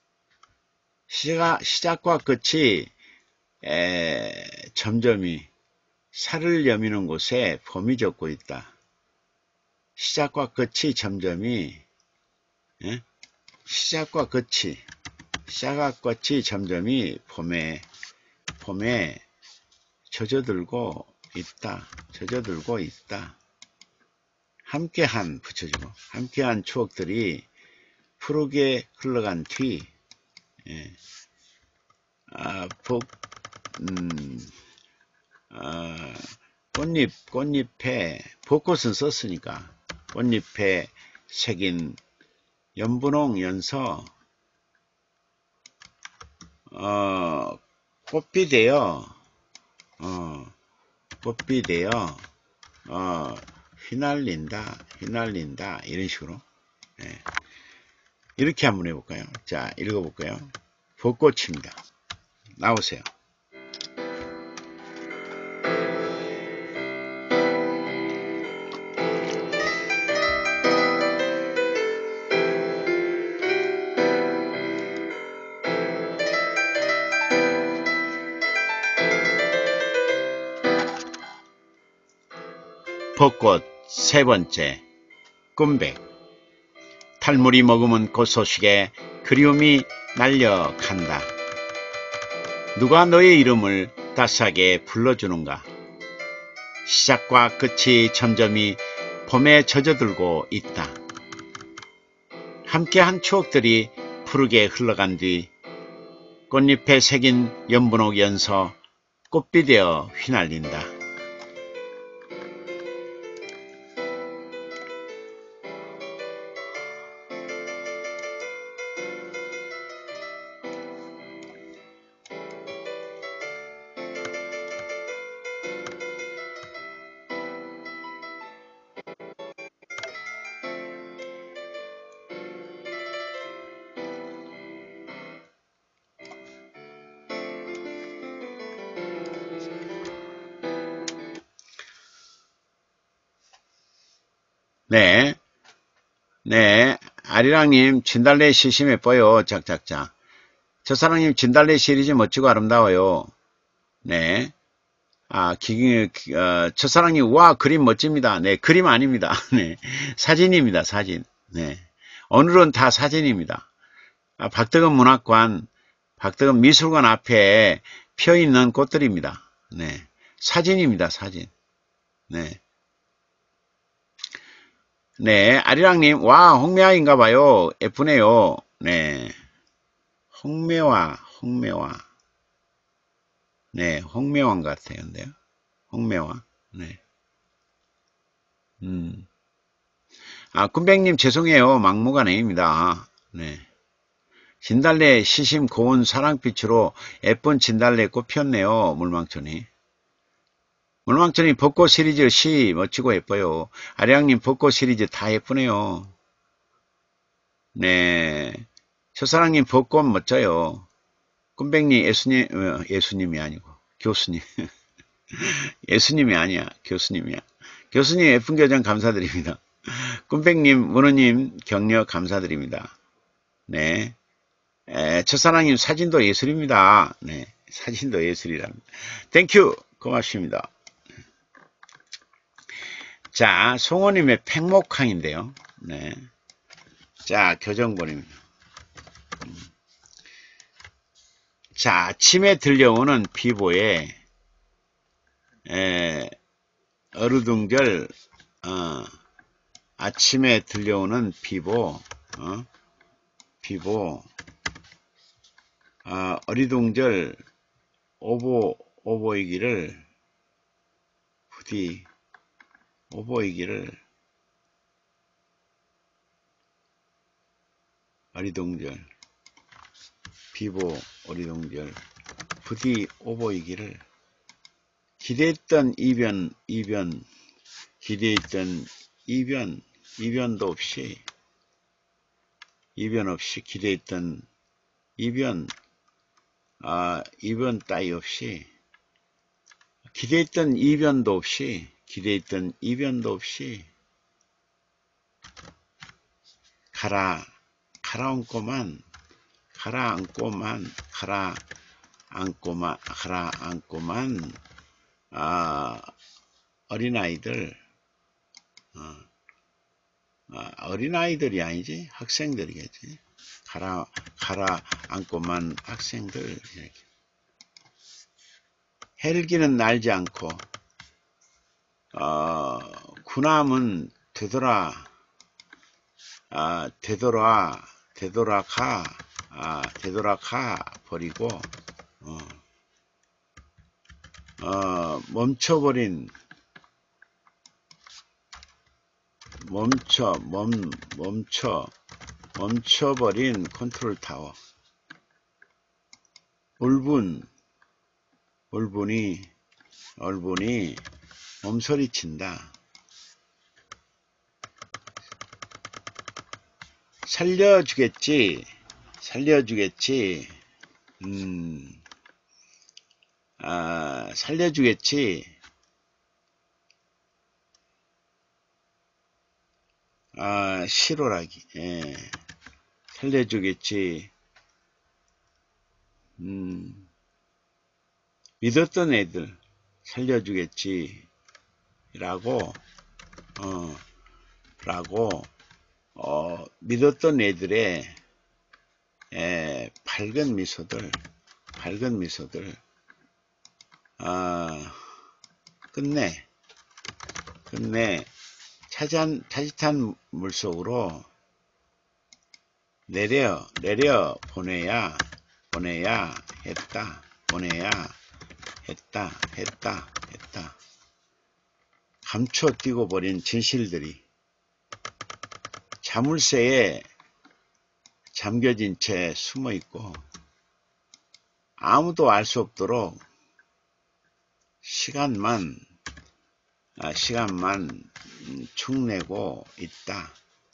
시작, 시작과 끝이, 에, 점점이 살을 여미는 곳에 봄이 젖고 있다. 시작과 끝이 점점이, 예? 시작과 끝이, 시작과 끝이 점점이 봄에, 봄에 젖어들고 있다. 젖어들고 있다. 함께한 붙여주고 함께한 추억들이 푸르게 흘러간 뒤 예. 아, 복, 음, 아, 꽃잎, 꽃잎에 벚꽃은 썼으니까 꽃잎에 새긴 연분홍 연서 어, 꽃비 되어 어, 꽃비 되어 어, 휘날린다, 휘날린다 이런 식으로 예. 이렇게 한번 해볼까요? 자, 읽어볼까요? 벚꽃입니다. 나오세요. 벚꽃 세 번째 꿈백 탈물이 머금은 꽃소식에 그리움이 날려간다. 누가 너의 이름을 따스하게 불러주는가? 시작과 끝이 점점이 봄에 젖어들고 있다. 함께한 추억들이 푸르게 흘러간 뒤 꽃잎에 새긴 연분홍 연서 꽃비 되어 휘날린다. 네, 네, 아리랑님 진달래 시심 예뻐요. 짝짝짝. 첫사랑님 진달래 시리즈 멋지고 아름다워요. 네, 아, 기, 기, 어, 첫사랑님 와 그림 멋집니다. 네, 그림 아닙니다. 네, 사진입니다. 사진. 네, 오늘은 다 사진입니다. 아, 박덕은 문학관, 박덕은 미술관 앞에 펴 있는 꽃들입니다. 네, 사진입니다. 사진. 네. 네, 아리랑님, 와, 홍매화인가봐요. 예쁘네요. 네, 홍매화, 홍매화. 네, 홍매화인 것 같아요. 근데요. 홍매화. 네. 음. 아, 군백님, 죄송해요. 막무가내입니다. 네. 진달래 시심 고운 사랑빛으로 예쁜 진달래 꽃 피었네요. 물망천이. 물망천이 벚꽃 시리즈 시 멋지고 예뻐요. 아리랑님 벚꽃 시리즈 다 예쁘네요. 네. 첫사랑님 벚꽃 멋져요. 꿈백님 예수님, 어, 예수님이 아니고 교수님. 예수님이 아니야. 교수님이야. 교수님 예쁜 교정 감사드립니다. 꿈백님, 문호님 격려 감사드립니다. 네. 에, 첫사랑님 사진도 예술입니다. 네. 사진도 예술이랍니다. 땡큐. 고맙습니다. 자, 송호님의 팽목항인데요. 네. 자, 교정본입니다. 자, 아침에 들려오는 비보에 에, 어루둥절 어, 아침에 들려오는 비보 어, 비보 어, 어리둥절 오보 오보이기를 부디 오보이기를 어리둥절 비보 어리둥절 부디 오보이기를 기대했던 이변 이변 기대했던 이변 이변도 없이 이변 없이 기대했던 이변 아 이변 따위 없이 기대했던 이변도 없이 기대했던 이변도 없이 가라 가라앉고만 가라앉고만 가라앉고만 가라앉고만 아 어린아이들 어, 아, 어린아이들이 아니지 학생들이겠지. 가라 가라앉고만 학생들 이렇게. 헬기는 날지 않고 어, 군함은 되돌아 아, 되돌아 되돌아가 아, 되돌아가 버리고 어, 어, 멈춰버린 멈춰 멈 멈춰 멈춰버린 컨트롤 타워 울분 울분이 울분이 몸소리친다. 살려주겠지 살려주겠지 음, 아, 살려주겠지 아, 실오라기 예, 살려주겠지 음, 믿었던 애들 살려주겠지 라고 어, 라고 어, 믿었던 애들의 에, 밝은 미소들 밝은 미소들 어, 끝내 끝내 차잔, 차짓한 물속으로 내려 내려 보내야 보내야 했다 보내야 했다 했다 했다. 감춰 뛰고 버린 진실들이 자물쇠에 잠겨진 채 숨어 있고 아무도 알 수 없도록 시간만 아, 시간만 축내고 있다.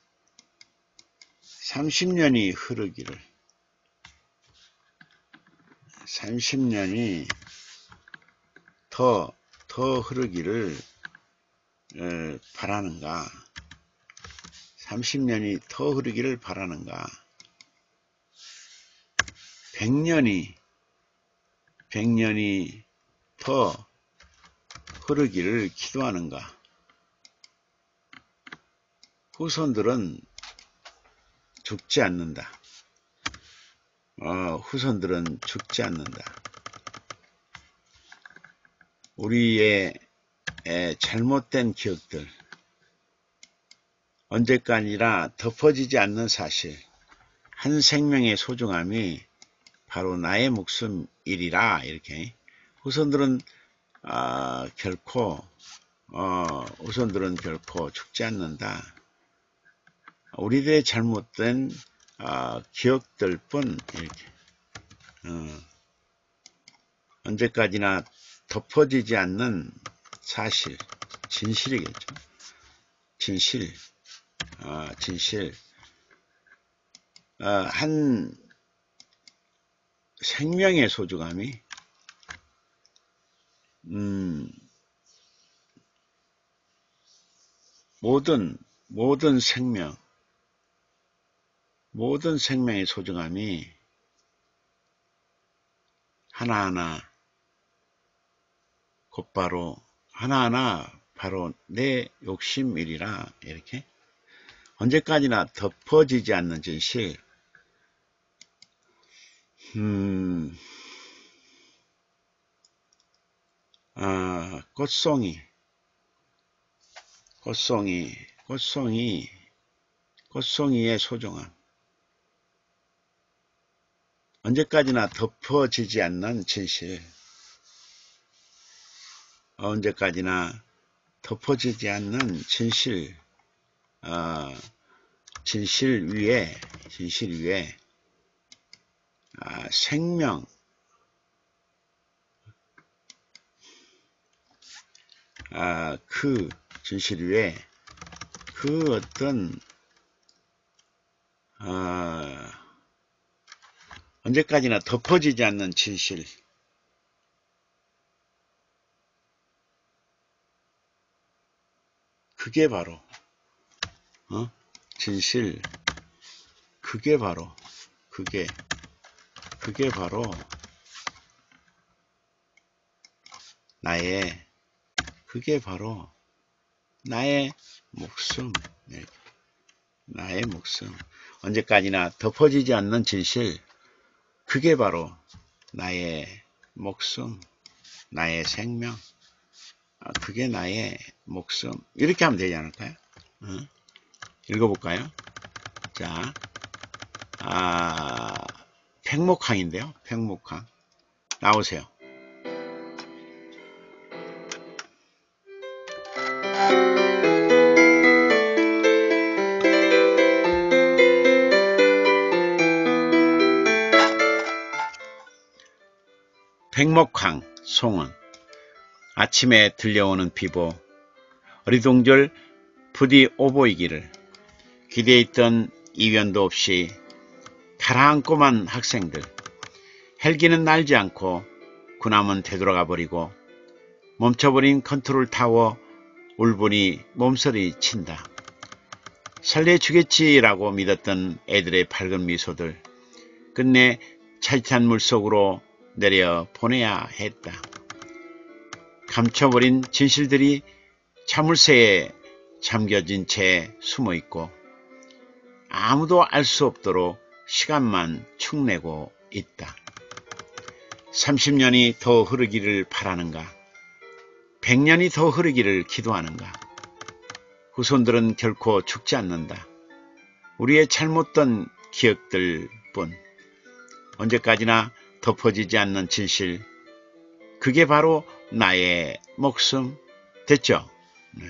삼십 년이 흐르기를 삼십 년이 더, 더 흐르기를 어, 바라는가 삼십 년이 더 흐르기를 바라는가 백 년이 백 년이 더 흐르기를 기도하는가. 후손들은 죽지 않는다. 어, 후손들은 죽지 않는다. 우리의 에, 잘못된 기억들, 언제까지나 덮어지지 않는 사실, 한 생명의 소중함이 바로 나의 목숨이리라. 이렇게 후손들은 어, 결코 어, 후손들은 결코 죽지 않는다. 우리들의 잘못된 어, 기억들뿐 이렇게 어, 언제까지나 덮어지지 않는 사실, 진실이겠죠. 진실, 어, 진실. 어, 한 생명의 소중함이 음, 모든 모든 생명, 모든 생명의 소중함이 하나하나 곧바로 하나하나 바로 내 욕심이리라. 이렇게 언제까지나 덮어지지 않는 진실. 음, 아, 꽃송이, 꽃송이, 꽃송이, 꽃송이의 소중함. 언제까지나 덮어지지 않는 진실. 언제까지나 덮어지지 않는 진실. 어, 진실 위에, 진실 위에 아, 생명, 아, 그 진실 위에 그 어떤 어, 언제까지나 덮어지지 않는 진실. 그게 바로 어? 진실. 그게 바로 그게 그게 바로 나의 그게 바로 나의 목숨. 네. 나의 목숨. 언제까지나 덮어지지 않는 진실. 그게 바로 나의 목숨, 나의 생명. 그게 나의 목숨. 이렇게 하면 되지 않을까요? 어? 읽어볼까요? 자, 아, 팽목항인데요. 팽목항. 나오세요. 팽목항 송은 아침에 들려오는 비보 어리둥절 부디 오보이기를 기대했던 이변도 없이 가라앉고만 학생들 헬기는 날지 않고 군함은 되돌아가 버리고 멈춰버린 컨트롤 타워 울분이 몸서리 친다. 살려주겠지라고 믿었던 애들의 밝은 미소들 끝내 차dit한 물속으로 내려 보내야 했다. 감춰버린 진실들이 자물쇠에 잠겨진 채 숨어있고 아무도 알 수 없도록 시간만 축내고 있다. 삼십 년이 더 흐르기를 바라는가? 백 년이 더 흐르기를 기도하는가? 후손들은 결코 죽지 않는다. 우리의 잘못된 기억들 뿐. 언제까지나 덮어지지 않는 진실. 그게 바로 나의 목숨. 됐죠? 네.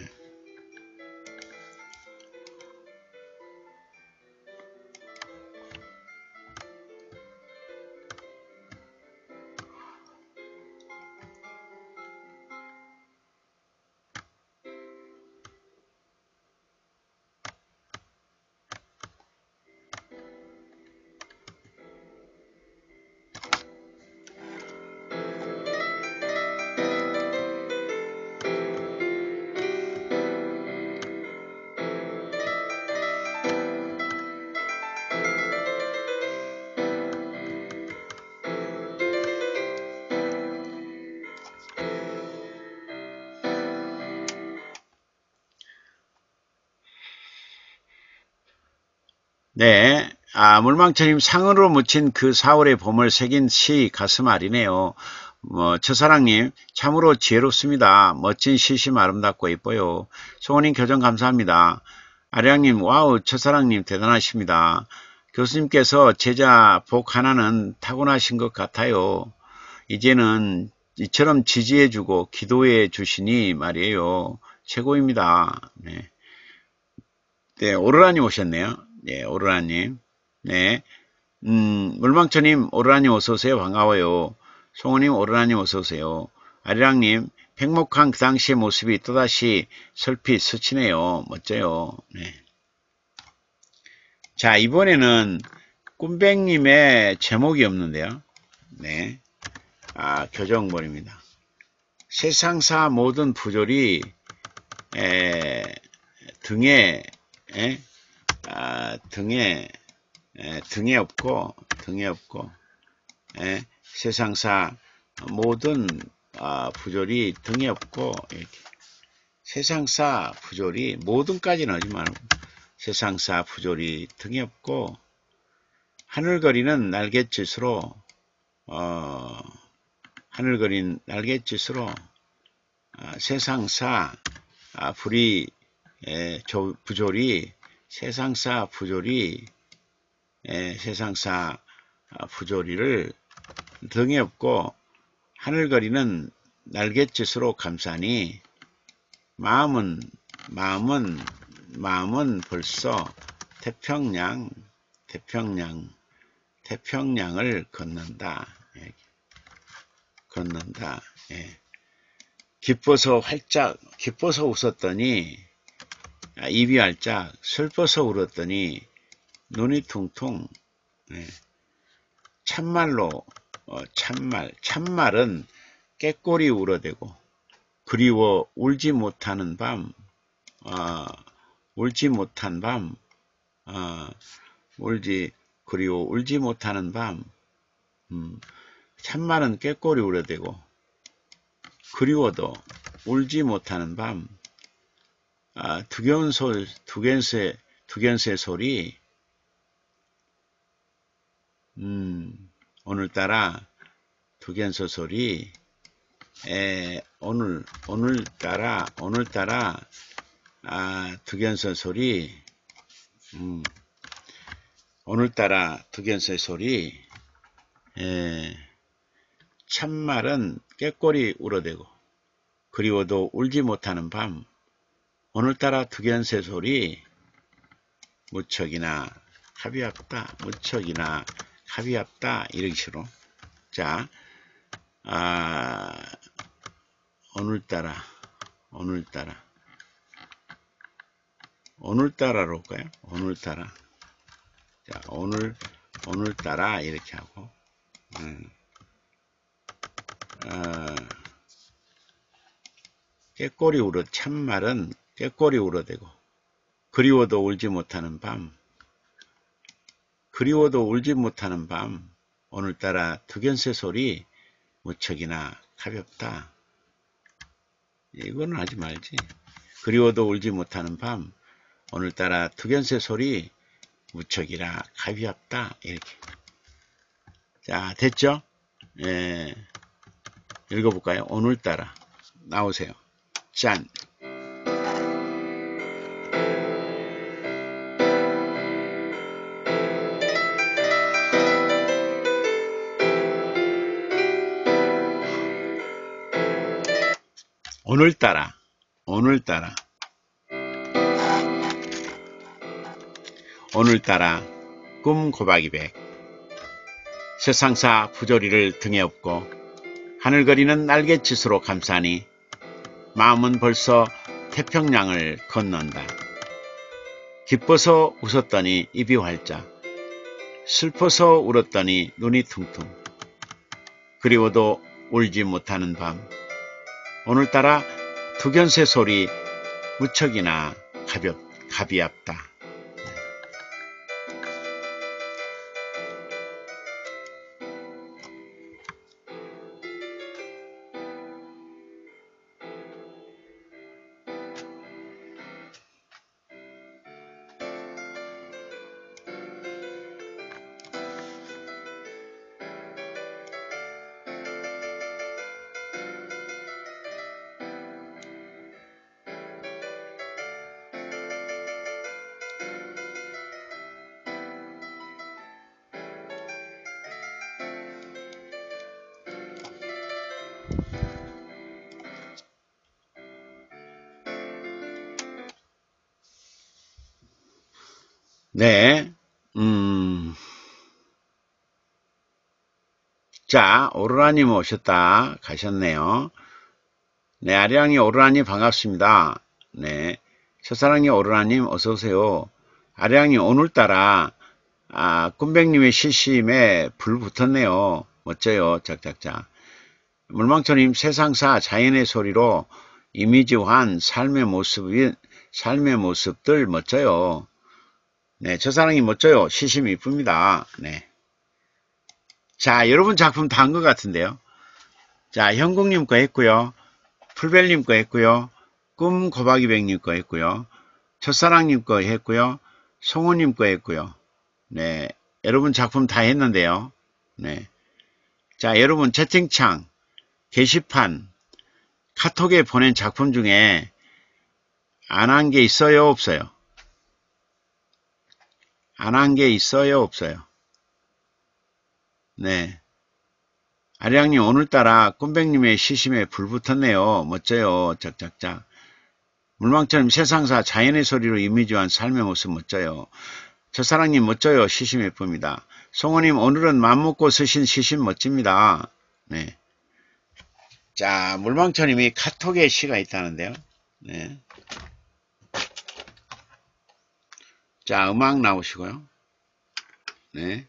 네, 아, 물망처님 상으로 묻힌 그 사월의 봄을 새긴 시 가슴 아리네요. 뭐, 첫사랑님, 참으로 지혜롭습니다. 멋진 시심 아름답고 예뻐요. 송원님 교정 감사합니다. 아량님, 와우, 첫사랑님 대단하십니다. 교수님께서 제자 복 하나는 타고나신 것 같아요. 이제는 이처럼 지지해주고 기도해 주시니 말이에요. 최고입니다. 네, 네 오로라님 오셨네요. 네, 오로라님. 네. 음, 물망초님, 오로라님 어서오세요. 반가워요. 송호님, 오로라님 어서오세요. 아리랑님, 팽목한 그 당시의 모습이 또다시 설핏 스치네요. 멋져요. 네. 자, 이번에는 꿈뱅님의 제목이 없는데요. 네. 아, 교정본입니다. 세상사 모든 부조리, 에, 등에, 에, 아, 등에, 에, 등에 없고, 등에 없고, 에, 세상사 모든 아, 부조리 등에 없고, 이렇게. 세상사 부조리, 모든까지는 하지 말고, 세상사 부조리 등에 없고, 하늘거리는 날갯짓으로, 어, 하늘거린 날갯짓으로, 아, 세상사 아, 불이, 에, 조, 부조리, 세상사 부조리, 에, 세상사 부조리를 등에 업고 하늘거리는 날갯짓으로 감싸니 마음은 마음은 마음은 벌써 태평양 태평양 태평양을 걷는다. 예. 걷는다. 예. 기뻐서 활짝 기뻐서 웃었더니 아, 입이 활짝 슬퍼서 울었더니 눈이 퉁퉁. 네. 참말로 어, 참말 참말은 꾀꼬리 울어대고 그리워 울지 못하는 밤 어, 울지 못한 밤 어, 울지 그리워 울지 못하는 밤 음, 참말은 꾀꼬리 울어대고 그리워도 울지 못하는 밤 아, 두견 소 두견새 두견새 소리 음, 오늘따라 두견소 소리, 에, 오늘, 오늘따라, 오늘따라, 아, 두견소 소리, 음, 오늘따라 두견소 소리, 에, 참말은 꾀꼬리 울어대고, 그리워도 울지 못하는 밤, 오늘따라 두견새 소리, 무척이나 합이 없다, 무척이나 합이 없다, 이런 식으로. 자, 아, 오늘따라, 오늘따라, 오늘따라로 할까요? 오늘따라. 자, 오늘, 오늘따라, 이렇게 하고, 음, 어, 꾀꼬리 울어, 참말은 꾀꼬리 울어대고, 그리워도 울지 못하는 밤, 그리워도 울지 못하는 밤, 오늘따라 두견새 소리 무척이나 가볍다. 이거는 하지 말지. 그리워도 울지 못하는 밤, 오늘따라 두견새 소리 무척이나 가볍다. 이렇게. 자, 됐죠? 예, 읽어볼까요? 오늘따라 나오세요. 짠. 오늘따라, 오늘따라, 오늘따라 꿈 고박이백. 세상사 부조리를 등에 업고 하늘거리는 날갯짓으로 감싸니 마음은 벌써 태평양을 건넌다. 기뻐서 웃었더니 입이 활짝, 슬퍼서 울었더니 눈이 퉁퉁. 그리워도 울지 못하는 밤. 오늘따라 두견새 소리 무척이나 가볍, 가비압다. 네, 음, 자, 오로라님 오셨다 가셨네요. 네, 아리랑이 오로라님 반갑습니다. 네, 첫사랑이 오로라님 어서오세요. 아리랑이 오늘따라, 아, 꿈백님의 시심에 불 붙었네요. 멋져요. 짝짝짝. 물망초님 세상사 자연의 소리로 이미지화한 삶의 모습이, 삶의 모습들 멋져요. 네, 첫사랑이 멋져요. 시심이 이쁩니다. 네. 자, 여러분 작품 다 한 것 같은데요. 자, 형국님 거 했고요. 풀벨님 거 했고요. 꿈 고박이백님 거 했고요. 첫사랑님 거 했고요. 송호님 거 했고요. 네, 여러분 작품 다 했는데요. 네. 자, 여러분 채팅창, 게시판, 카톡에 보낸 작품 중에 안 한 게 있어요? 없어요? 안 한 게 있어요? 없어요? 네. 아리랑님 오늘따라 꿈백님의 시심에 불 붙었네요. 멋져요. 짝짝짝. 물망처럼 세상사 자연의 소리로 이미지한 삶의 모습 멋져요. 첫사랑님 멋져요. 시심 예쁩니다. 송호님 오늘은 맘먹고 쓰신 시심 멋집니다. 네. 자, 물망처님이 카톡에 시가 있다는데요. 네. 자, 음악 나오시고요. 네.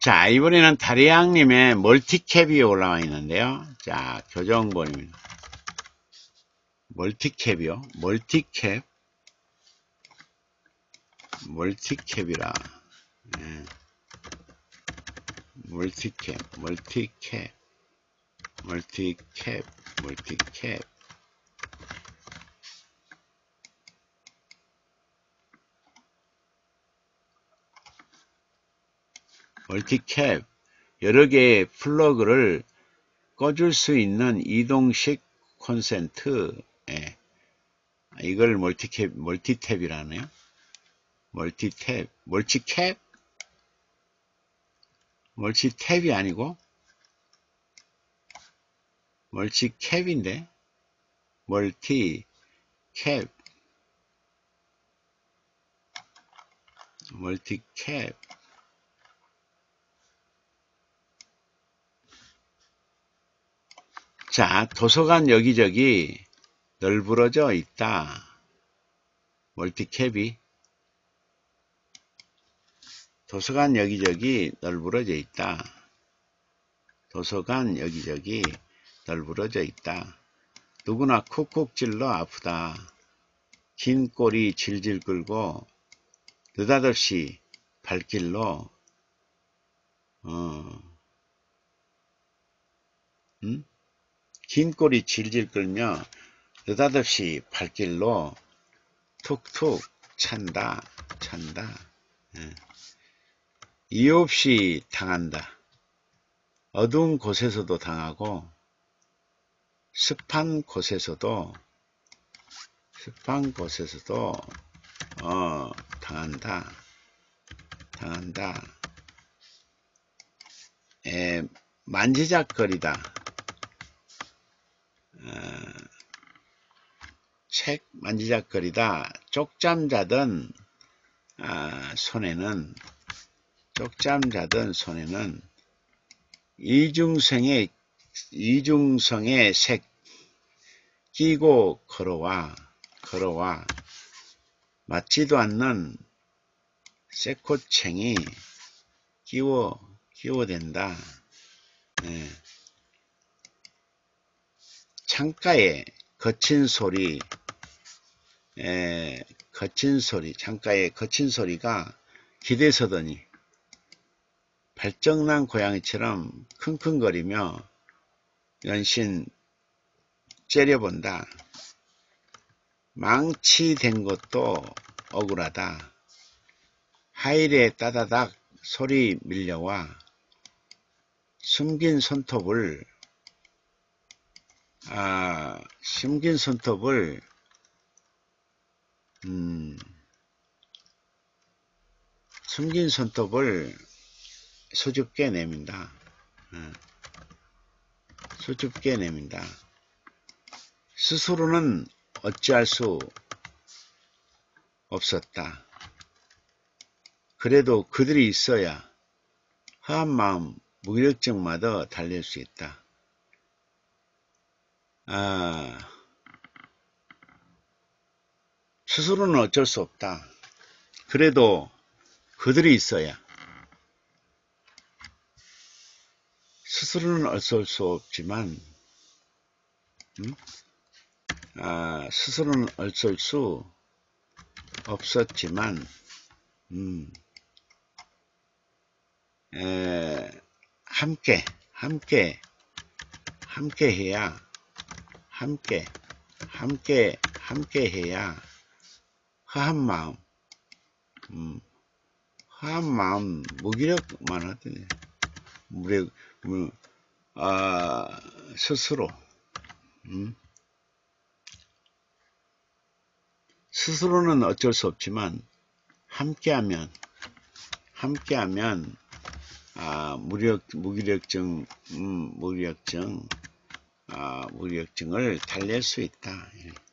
자, 이번에는 다리양님의 멀티캡이 올라와 있는데요. 자, 교정본입니다. 멀티캡이요. 멀티캡. 멀티캡이라. 예. 멀티캡, 멀티캡, 멀티캡, 멀티캡. 멀티캡. 여러 개의 플러그를 꺼줄 수 있는 이동식 콘센트. 예. 이걸 멀티캡, 멀티탭이라네요. 멀티탭, 멀티캡? 멀티탭이 아니고 멀티캡인데 멀티캡, 멀티캡. 자, 도서관 여기저기 널브러져 있다. 멀티캡이 도서관 여기저기 널브러져 있다. 도서관 여기저기 널브러져 있다. 누구나 쿡쿡 찔러 아프다. 긴 꼬리 질질 끌고 느닷없이 발길로 어, 음? 긴 꼬리 질질 끌며 느닷없이 발길로 툭툭 찬다. 찬다. 예. 이유 없이 당한다. 어두운 곳에서도 당하고 습한 곳에서도 습한 곳에서도 어, 당한다. 당한다. 에, 만지작거리다. 어, 책 만지작거리다. 쪽잠 자던 아, 손에는 쪽잠 자던 손에는 이중성의 이중성의 색 끼고 걸어와 걸어와 맞지도 않는 쇠코챙이 끼워 끼워댄다. 예. 창가에 거친 소리, 에, 거친 소리, 창가에 거친 소리가 기대서더니 발정난 고양이처럼 킁킁거리며 연신 째려본다. 망치된 것도 억울하다. 하일에 따다닥 소리 밀려와 숨긴 손톱을 아, 숨긴 손톱을 음, 숨긴 손톱을 수줍게 내민다. 어, 수줍게 내민다. 스스로는 어찌할 수 없었다. 그래도 그들이 있어야 허한 마음, 무기력증마저 달랠 수 있다. 아, 스스로는 어쩔 수 없다. 그래도 그들이 있어야 스스로는 어쩔 수 없지만 음? 아, 스스로는 어쩔 수 없었지만 음, 에, 함께 함께 함께 해야 함께 함께 함께 해야 허한 마음 음, 허한 마음 무기력만 하더니 무력 뭐, 아, 스스로 음, 스스로는 어쩔 수 없지만 함께하면 함께하면 아, 무력 무기력증 음, 무기력증 아, 무기력증을 달랠 수 있다.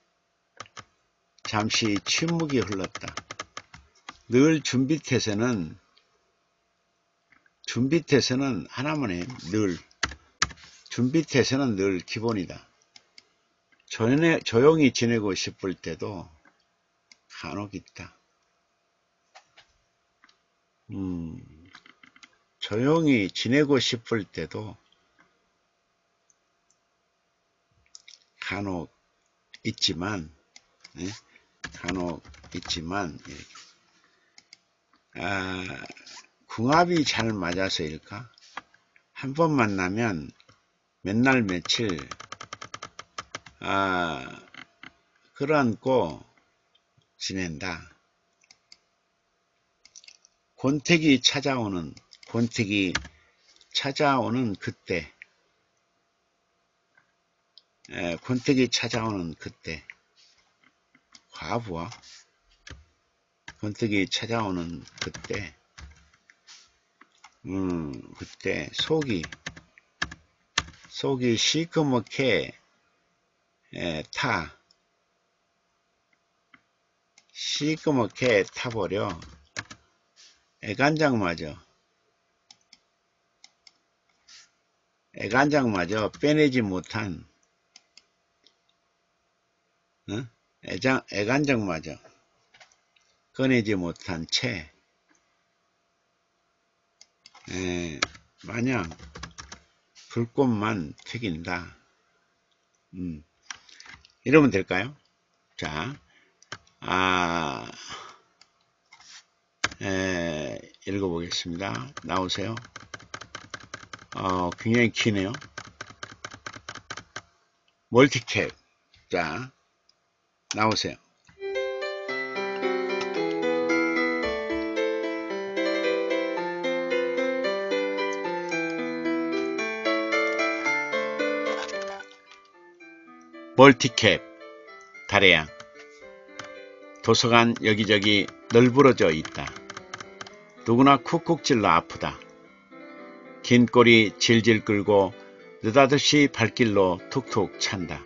잠시 침묵이 흘렀다. 늘 준비태세는 준비태세는 하나만 해. 늘 준비태세는 늘 기본이다. 조용히, 조용히 지내고 싶을 때도 간혹 있다. 음, 조용히 지내고 싶을 때도 간혹 있지만, 예? 간혹 있지만, 예. 아, 궁합이 잘 맞아서일까? 한 번 만나면 맨날 며칠, 아, 끌어안고 지낸다. 권태기 찾아오는, 권태기 찾아오는 그때, 에, 권태기 찾아오는 그때, 과부하, 권태기 찾아오는 그때, 음, 그때 속이, 속이 시커멓게 에, 타, 시커멓게 타버려. 애간장마저, 애간장마저 빼내지 못한, 어? 애장, 애간장마저 꺼내지 못한 채, 에, 마냥 불꽃만 튀긴다. 음, 이러면 될까요? 자, 아, 에, 읽어보겠습니다. 나오세요. 어, 굉장히 기네요. 멀티캡. 자, 나오세요. 멀티캡. 달의양. 도서관 여기저기 널브러져 있다. 누구나 쿡쿡 찔러 아프다. 긴 꼬리 질질 끌고 느닷없이 발길로 툭툭 찬다.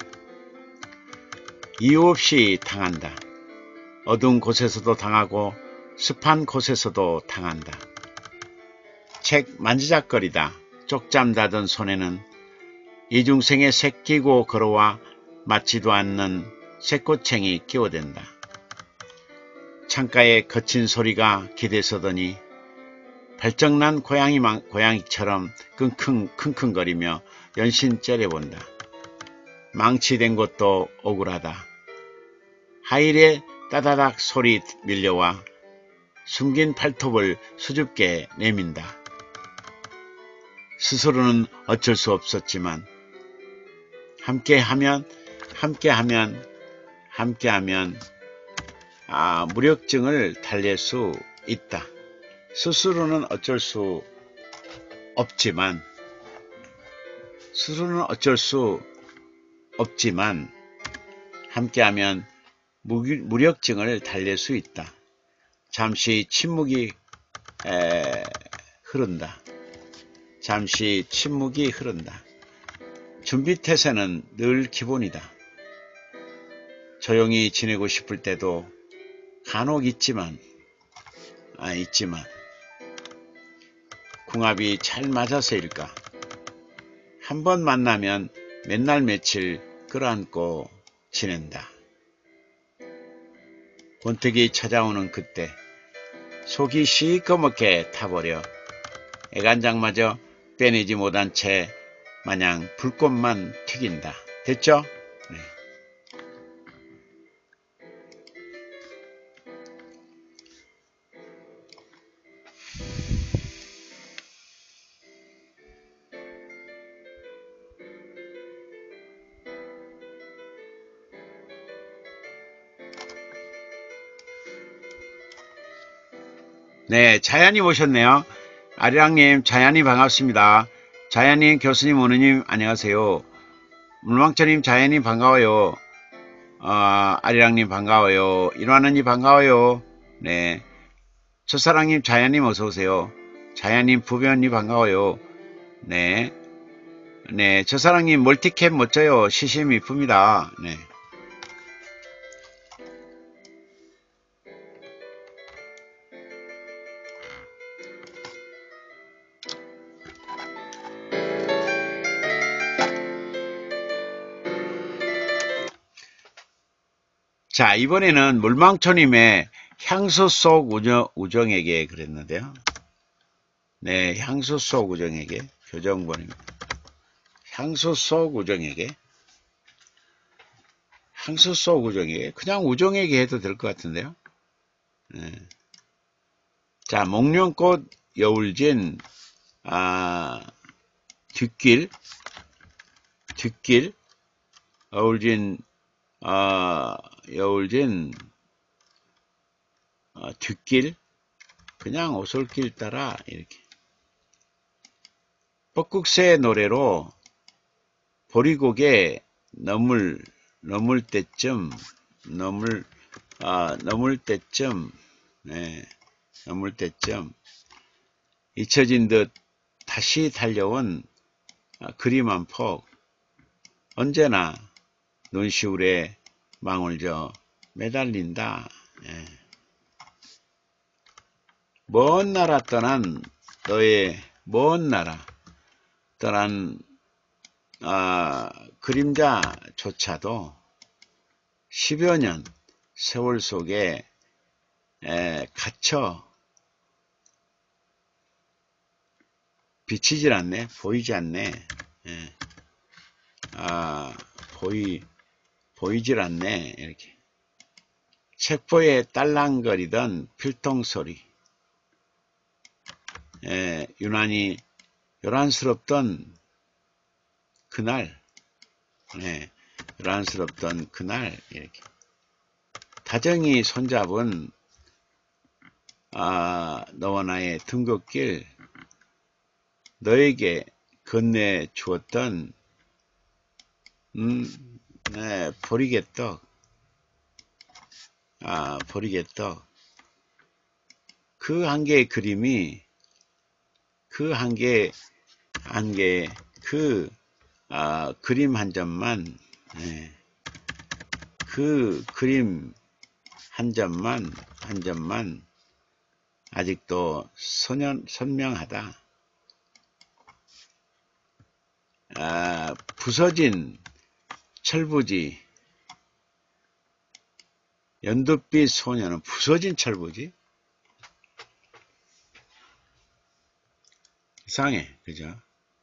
이유 없이 당한다. 어두운 곳에서도 당하고 습한 곳에서도 당한다. 책 만지작거리다 쪽잠 자던 손에는 이중생의 새끼고 걸어와 맞지도 않는 새꼬챙이 끼워댄다. 창가에 거친 소리가 기대서더니 발정난 고양이, 고양이처럼 끙끙 킁킁거리며 연신 째려본다. 망치된 것도 억울하다. 하일에 따다닥 소리 밀려와 숨긴 팔톱을 수줍게 내민다. 스스로는 어쩔 수 없었지만 함께하면 함께하면 함께하면 아, 무력증을 달랠 수 있다. 스스로는 어쩔 수 없지만 스스로는 어쩔 수 없지만 함께하면 무력증을 달랠 수 있다. 잠시 침묵이 에, 흐른다. 잠시 침묵이 흐른다. 준비태세는 늘 기본이다. 조용히 지내고 싶을 때도 간혹 있지만 아 있지만 궁합이 잘 맞아서일까? 한 번 만나면 맨날 며칠 끌어안고 지낸다. 권태기 찾아오는 그때 속이 시커멓게 타버려 애간장마저 빼내지 못한 채 마냥 불꽃만 튀긴다. 됐죠? 네. 네, 자연님 오셨네요. 아리랑님, 자연님 반갑습니다. 자연님, 교수님, 오느님 안녕하세요. 물망초님, 자연님 반가워요. 어, 아리랑님 반가워요. 일화는님 반가워요. 네, 첫사랑님, 자연님 어서오세요. 자연님, 부변님 반가워요. 네, 네, 첫사랑님 멀티캡 멋져요. 시심 이쁩니다. 네. 자, 이번에는 물망초님의 향수 속 우정, 우정에게 그랬는데요. 네, 향수소 구정에게 교정본입니다. 향수소 구정에게 향수소 구정에게 그냥 우정에게 해도 될 것 같은데요. 네. 자, 목련꽃 여울진 아, 뒷길 뒷길 어울진 아, 여울진 어, 뒷길 그냥 오솔길 따라 이렇게 뻐국새 노래로 보리고개 넘을 넘을 때쯤 넘을 아 넘을 때쯤 네, 넘을 때쯤 잊혀진 듯 다시 달려온 아, 그림 한 폭 언제나 눈시울에 망울져 매달린다. 예. 먼 나라 떠난 너의 먼 나라 떠난 아, 그림자조차도 십여 년 세월 속에 에, 갇혀 비치질 않네, 보이지 않네, 예. 아, 보이, 보이질 않네, 이렇게. 책보에 딸랑거리던 필통소리, 에, 유난히 요란스럽던 그날, 예, 요란스럽던 그날, 이렇게. 다정히 손잡은, 아, 너와 나의 등굣길, 너에게 건네 주었던, 음, 네, 보리개떡, 아, 보리개떡. 그 한 개의 그림이, 그 한 개, 한 개, 그, 아, 그림 한 점만, 네, 그 그림 한 점만, 한 점만, 아직도 선연, 선명하다. 아, 부서진 철부지, 연두빛 소녀는 부서진 철부지? 이상해, 그죠?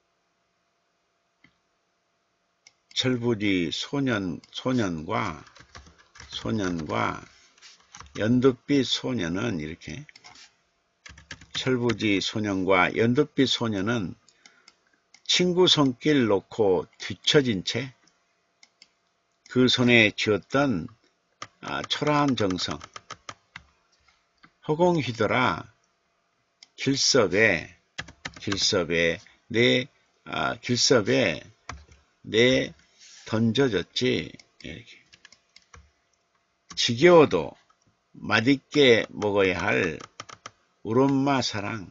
철부지 소년, 소년과, 소년과 연두빛 소녀는 이렇게, 철부지 소년과 연두빛 소녀는 친구 손길 놓고 뒤처진 채 그 손에 쥐었던 아, 초라한 정성, 허공 휘돌아 길섭에, 길섭에, 내, 아, 길섭에 내 던져졌지, 이렇게. 지겨워도 맛있게 먹어야 할 우리 엄마 사랑,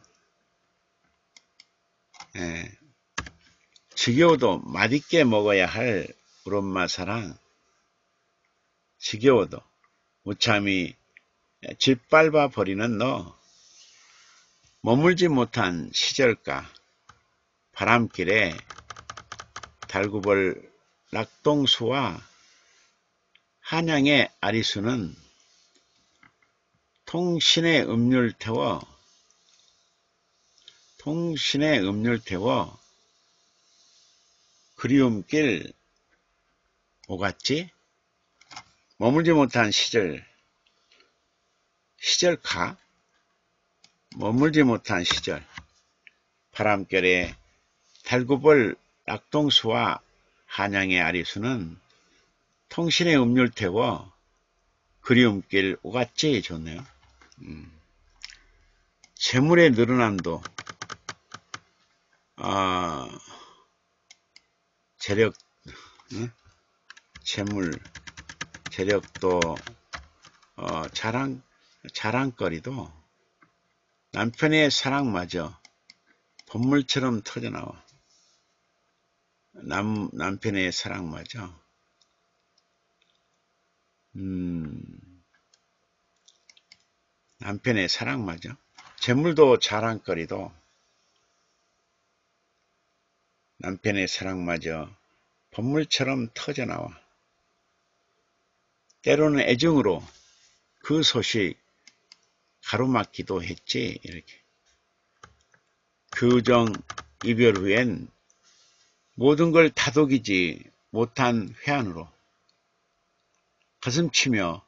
예. 지겨워도 맛있게 먹어야 할 우리 엄마 사랑, 지겨워도 무참히 짓밟아 버리는 너, 머물지 못한 시절가, 바람길에 달구벌 낙동수와 한양의 아리수는 통신의 음률 태워, 통신의 음률 태워 그리움길 오갔지? 머물지 못한 시절, 시절가? 머물지 못한 시절, 바람결에 달구벌 낙동수와 한양의 아리수는 통신의 음률 태워 그리움길 오갔지. 좋네요. 음. 재물의 늘어남도 아, 재력, 응? 재물, 재력도 어, 자랑, 자랑거리도 남편의 사랑마저 본물처럼 터져나와. 남, 남편의 사랑마저 음, 남편의 사랑마저 재물도 자랑거리도 남편의 사랑마저 본물처럼 터져나와. 때로는 애정으로 그 소식 가로막기도 했지. 이렇게 그 우정 이별 후엔 모든 걸 다독이지 못한 회한으로 가슴치며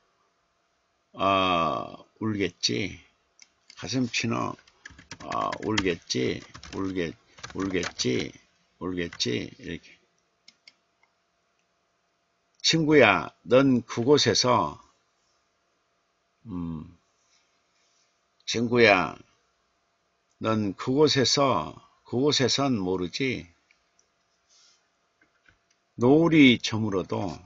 어, 울겠지. 가슴치며 어, 울겠지. 울겠, 울겠지. 울겠지. 이렇게. 친구야, 넌 그곳에서 음, 친구야, 넌 그곳에서 그곳에선 모르지. 노을이 저물어도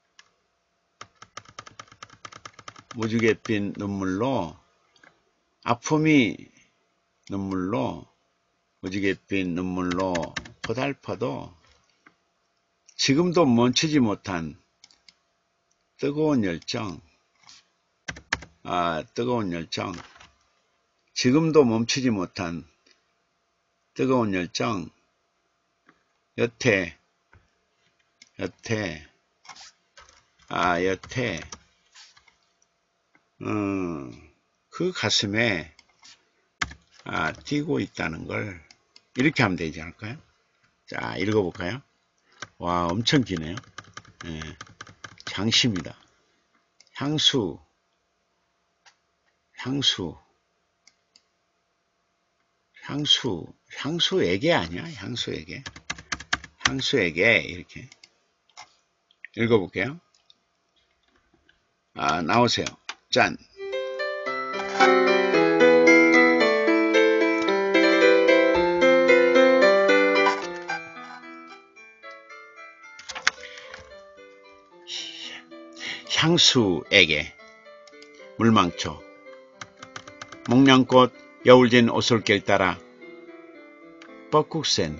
무지갯빛 눈물로 아픔이 눈물로 무지갯빛 눈물로 고달퍼도 지금도 멈추지 못한 뜨거운 열정, 아, 뜨거운 열정, 지금도 멈추지 못한 뜨거운 열정, 여태, 여태, 아, 여태, 음, 그 가슴에, 아, 띄고 있다는 걸, 이렇게 하면 되지 않을까요? 자, 읽어볼까요? 와, 엄청 기네요. 예, 장시입니다. 향수, 향수, 향수, 향수에게 아니야? 향수에게. 향수에게, 이렇게. 읽어볼게요. 아, 나오세요. 짠. 향수에게. 물망초. 목련꽃 여울진 오솔길 따라 뻐국새네.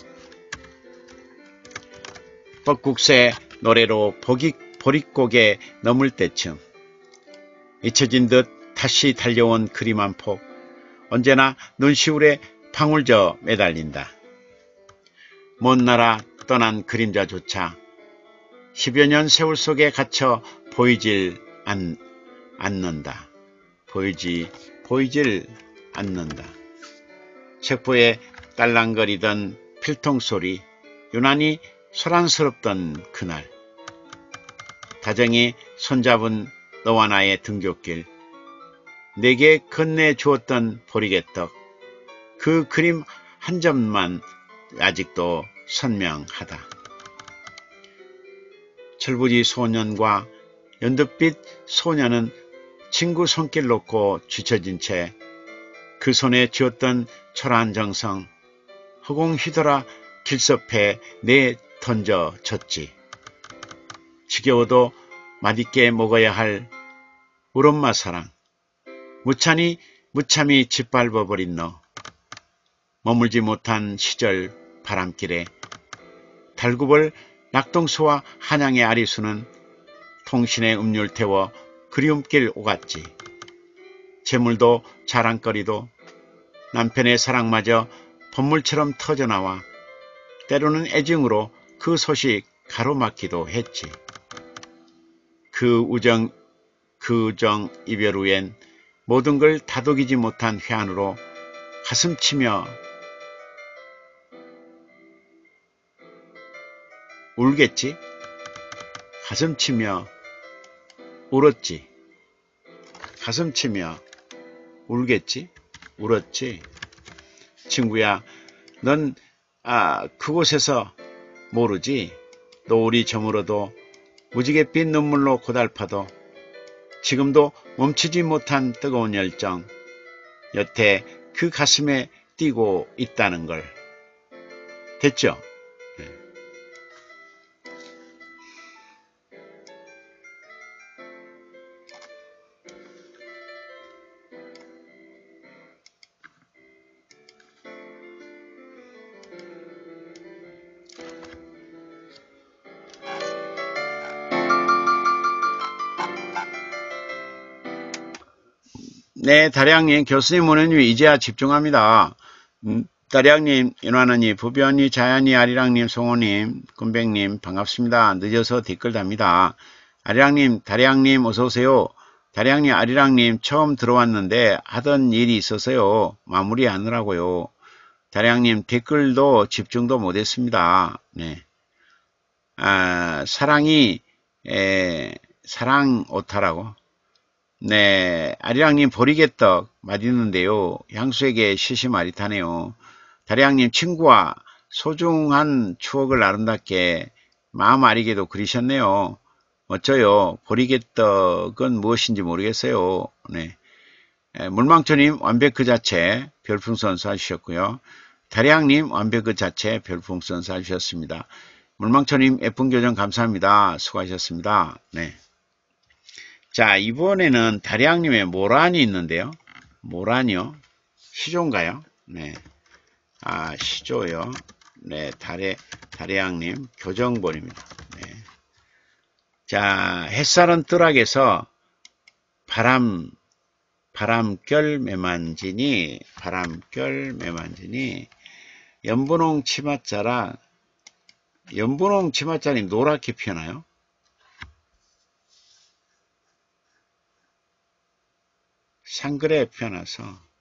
뻐국새 노래로 보기, 보릿고개 넘을 때쯤 잊혀진 듯 다시 달려온 그림 한 폭, 언제나 눈시울에 방울져 매달린다. 먼 나라 떠난 그림자조차 십여 년 세월 속에 갇혀 보이질 않, 않는다. 보이지, 보이질 않는다. 책보에 딸랑거리던 필통소리, 유난히 소란스럽던 그날, 다정히 손잡은 너와 나의 등굣길, 내게 건네주었던 보리개떡, 그 그림 한 점만 아직도 선명하다. 철부지 소년과 연두빛 소년은 친구 손길 놓고 뒤처진 채 그 손에 쥐었던 초라한 정성 허공 휘돌아 길섭해 내 던져졌지. 지겨워도 맛있게 먹어야 할 우리 엄마 사랑, 무찬히 무참히 짓밟아버린 너, 머물지 못한 시절 바람길에 달구벌 낙동수와 한양의 아리수는 통신의 음료를 태워 그리움길 오갔지. 재물도 자랑거리도 남편의 사랑마저 번물처럼 터져나와 때로는 애증으로 그 소식 가로막히도 했지. 그 우정, 그 우정 이별 후엔 모든 걸 다독이지 못한 회한으로 가슴치며 울겠지? 가슴치며 울었지. 가슴치며 울겠지? 울었지? 친구야, 넌 아, 그곳에서 모르지? 노을이 저물어도 무지갯빛 눈물로 고달파도 지금도 멈추지 못한 뜨거운 열정, 여태 그 가슴에 띄고 있다는 걸. 됐죠? 네. 네, 다량님, 교수님 오늘님 이제야 집중합니다. 음, 다량님, 인화나님, 부변이, 자연이, 아리랑님, 송호님, 군백님 반갑습니다. 늦어서 댓글 답니다. 아리랑님, 다량님 어서오세요. 다량님, 아리랑님 처음 들어왔는데 하던 일이 있어서요. 마무리하느라고요. 다량님 댓글도 집중도 못했습니다. 네. 아, 사랑이 에, 사랑 오타라고. 네, 아리랑님 보리개떡 맛있는데요. 향수에게 시시마리타네요. 다량님 친구와 소중한 추억을 아름답게 마음 아리게도 그리셨네요. 멋져요. 보리개떡은 무엇인지 모르겠어요. 네. 물망초님 완벽 그 자체 별풍선 쏴주셨고요. 다량님 완벽 그 자체 별풍선 쏴주셨습니다. 물망초님 예쁜 교정 감사합니다. 수고하셨습니다. 네. 자, 이번에는 다량님의 모란이 있는데요. 모란이요. 시조인가요? 네. 아, 시조요. 네, 다래, 다량님 교정본입니다. 네. 자, 햇살은 뜰악에서 바람, 바람결 매만지니, 바람결 매만지니, 연분홍 치맛자라, 연분홍 치맛자니 노랗게 피어나요? 상그레 피어나서,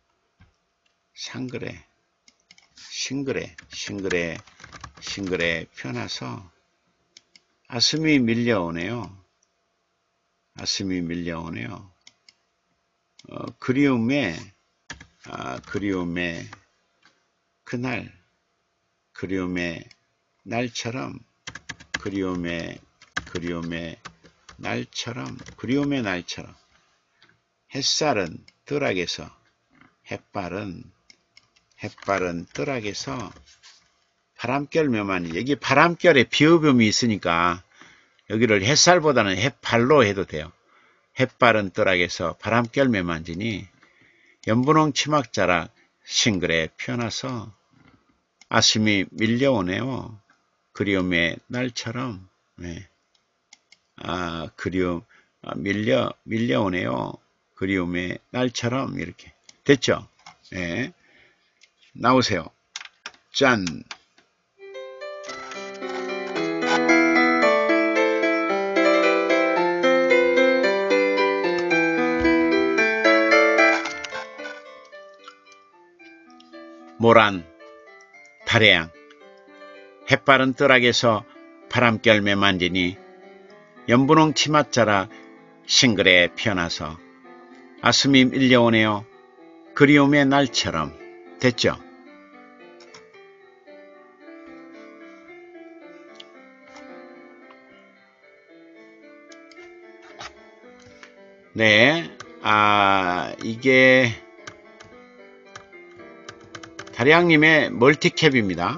상그레, 싱그레, 싱그레, 싱그레 피어나서, 아슴이 밀려오네요. 아슴이 밀려오네요. 어, 그리움의, 아, 그리움의 그날, 그리움의 날처럼, 그리움의, 그리움의 날처럼, 그리움의 날처럼, 햇살은 뜰악에서, 햇발은, 햇발은 뜰악에서, 바람결 묘만이, 여기 바람결에 비읍음이 있으니까, 여기를 햇살보다는 햇발로 해도 돼요. 햇발은 뜰악에서 바람결 매만지니 연분홍 치막자락 싱글에 피어나서 아슴이 밀려오네요. 그리움의 날처럼. 네. 아, 그리움 아, 밀려 밀려오네요. 그리움의 날처럼. 이렇게 됐죠? 네. 나오세요. 짠. 모란, 다래양, 햇바른 뜰악에서 바람결매 만지니 연분홍 치맛자라 싱글에 피어나서 아슴이 밀려오네요. 그리움의 날처럼. 됐죠? 네, 아, 이게 다량님의 멀티캡입니다.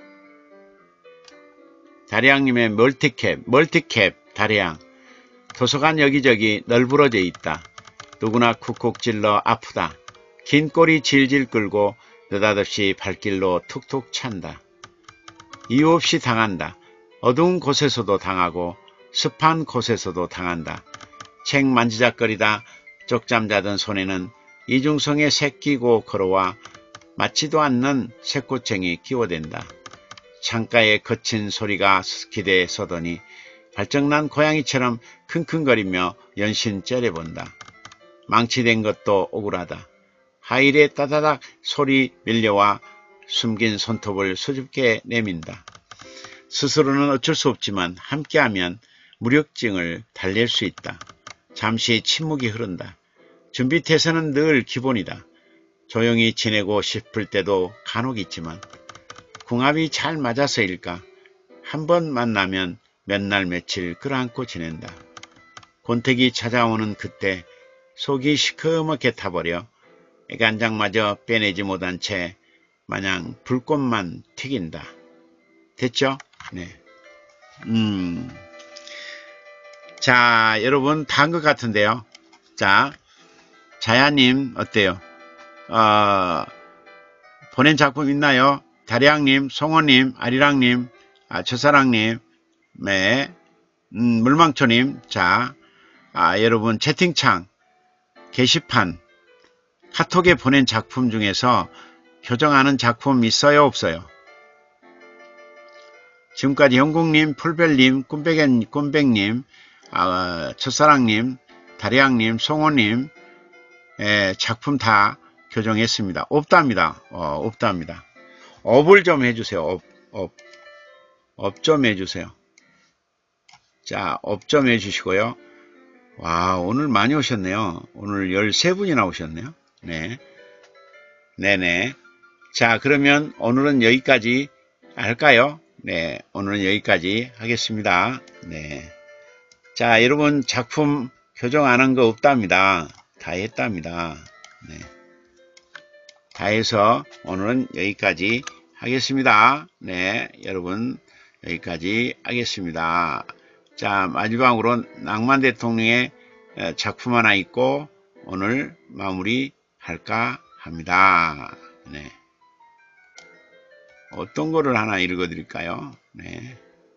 다량님의 멀티캡, 멀티캡 다량. 도서관 여기저기 널브러져 있다. 누구나 쿡쿡 찔러 아프다. 긴 꼬리 질질 끌고 느닷없이 발길로 툭툭 찬다. 이유 없이 당한다. 어두운 곳에서도 당하고 습한 곳에서도 당한다. 책 만지작거리다 쪽잠 자던 손에는 이중성에 새끼고 걸어와 맞지도 않는 새꼬챙이 끼워댄다. 창가에 거친 소리가 기대에 서더니 발정난 고양이처럼 킁킁거리며 연신 째려본다. 망치된 것도 억울하다. 하일에 따다닥 소리 밀려와 숨긴 손톱을 수줍게 내민다. 스스로는 어쩔 수 없지만 함께하면 무력증을 달랠 수 있다. 잠시 침묵이 흐른다. 준비태세는 늘 기본이다. 조용히 지내고 싶을 때도 간혹 있지만 궁합이 잘 맞아서일까 한 번 만나면 몇 날 며칠 끌어안고 지낸다. 곤택이 찾아오는 그때 속이 시커멓게 타버려 애간장마저 빼내지 못한 채 마냥 불꽃만 튀긴다. 됐죠? 네. 음. 자, 여러분 다 한 것 같은데요. 자, 자야님 어때요? 어, 보낸 작품 있나요? 다량님, 송호님, 아리랑님, 아, 첫사랑님, 네, 음, 물망초님. 자, 아, 여러분 채팅창, 게시판, 카톡에 보낸 작품 중에서 표정하는 작품 있어요? 없어요? 지금까지 영국님, 풀별님, 꿈백님, 꿈백님, 아, 첫사랑님, 다량님, 송호님, 예, 작품 다 교정했습니다. 없답니다. 어, 없답니다. 업을 좀 해주세요. 업, 업. 업 좀 해주세요. 자, 업 좀 해주시고요. 와, 오늘 많이 오셨네요. 오늘 열세 분이나 오셨네요. 네. 네네. 자, 그러면 오늘은 여기까지 할까요? 네. 오늘은 여기까지 하겠습니다. 네. 자, 여러분 작품 교정 안 한 거 없답니다. 다 했답니다. 네. 다 해서 오늘은 여기까지 하겠습니다. 네. 여러분 여기까지 하겠습니다. 자, 마지막으로 낭만 대통령의 작품 하나 있고 오늘 마무리 할까 합니다. 네. 어떤 거를 하나 읽어드릴까요? 네.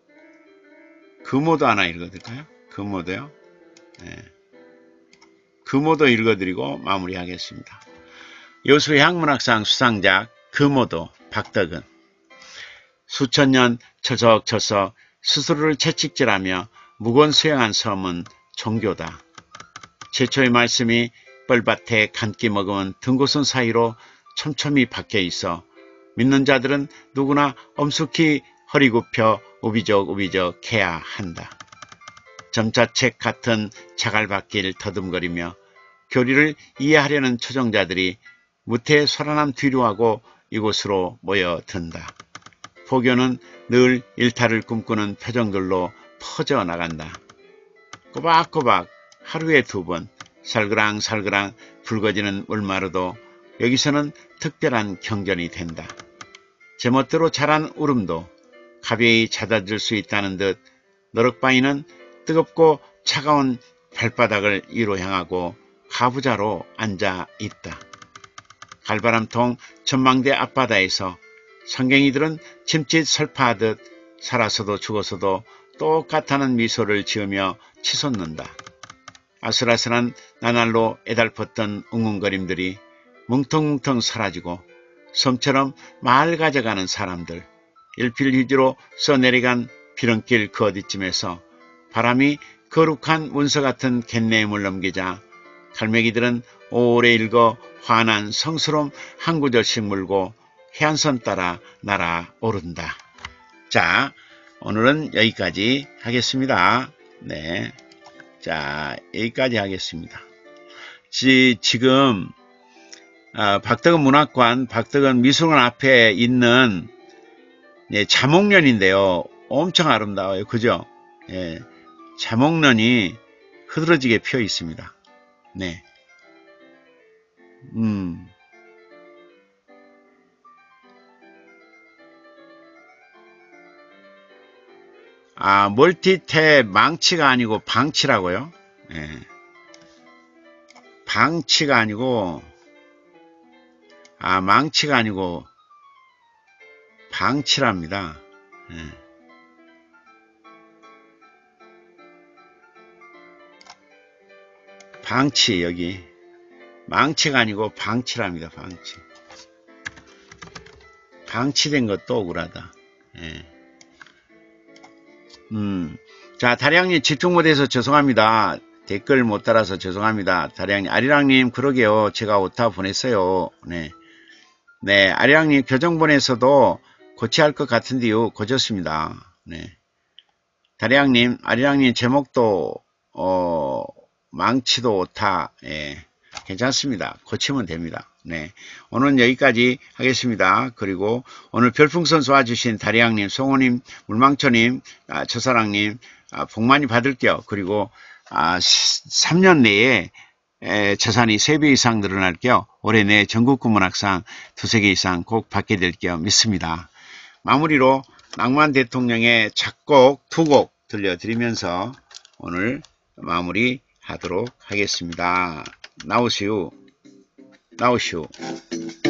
금오도 하나 읽어드릴까요? 금오도요? 네. 금오도 읽어드리고 마무리하겠습니다. 여수 향문학상 수상작 금오도 박덕은 수천 년 처석처석 스스로를 채찍질하며 무건 수행한 섬은 종교다. 최초의 말씀이 뻘밭에 간기 머금은 등고선 사이로 촘촘히 박혀 있어 믿는 자들은 누구나 엄숙히 허리 굽혀 우비적 우비적 해야 한다. 점자책 같은 자갈밭길 더듬거리며 교리를 이해하려는 초정자들이 무태 소란함 뒤로하고 이곳으로 모여든다. 포교는 늘 일탈을 꿈꾸는 표정들로 퍼져나간다. 꼬박꼬박 하루에 두 번 살그랑살그랑 붉어지는 물마루도 여기서는 특별한 경전이 된다. 제멋대로 자란 울음도 가벼이 잦아들 수 있다는 듯 너럭바위는 뜨겁고 차가운 발바닥을 위로 향하고 가부좌로 앉아 있다. 갈바람통 전망대 앞바다에서 성갱이들은 짐짓 설파하듯 살아서도 죽어서도 똑같다는 미소를 지으며 치솟는다. 아슬아슬한 나날로 애달펐던 웅웅거림들이 뭉텅뭉텅 사라지고 섬처럼 마을 가져가는 사람들, 일필휘지로 써내려간 비렁길 그 어디쯤에서 바람이 거룩한 문서 같은 갯내음을 넘기자 갈매기들은 오래 읽어 환한 성스러움 한 구절씩 물고 해안선 따라 날아오른다. 자, 오늘은 여기까지 하겠습니다. 네. 자, 여기까지 하겠습니다. 지, 지금, 아, 박덕은 문학관, 박덕은 미술관 앞에 있는, 예, 자목련인데요. 엄청 아름다워요. 그죠? 예, 자목련이 흐드러지게 피어 있습니다. 네. 음. 아, 멀티탭 망치가 아니고 방치라고요? 예. 방치가 아니고, 아, 망치가 아니고, 방치랍니다. 예. 방치, 여기. 망치가 아니고 방치랍니다, 방치. 방치된 것도 억울하다. 예. 음. 자, 다량님 집중 못해서 죄송합니다. 댓글 못 달아서 죄송합니다. 다량님, 아리랑님, 그러게요. 제가 오타 보냈어요. 네. 네, 아리랑님 교정본에서도 고쳐야 할 것 같은데요. 고쳤습니다. 네. 다량님, 아리랑님 제목도, 어, 망치도 오타, 예. 괜찮습니다. 고치면 됩니다. 네. 오늘은 여기까지 하겠습니다. 그리고 오늘 별풍선 쏘아주신 다리양님, 송호님, 물망초님, 아, 저사랑님, 아, 복 많이 받을게요. 그리고 아, 삼 년 내에 에, 재산이 세 배 이상 늘어날게요. 올해 내 전국구 문학상 두세 개 이상 꼭 받게 될게요. 믿습니다. 마무리로 낭만 대통령의 작곡 두 곡 들려드리면서 오늘 마무리 하도록 하겠습니다. 나오시오. 나오시오.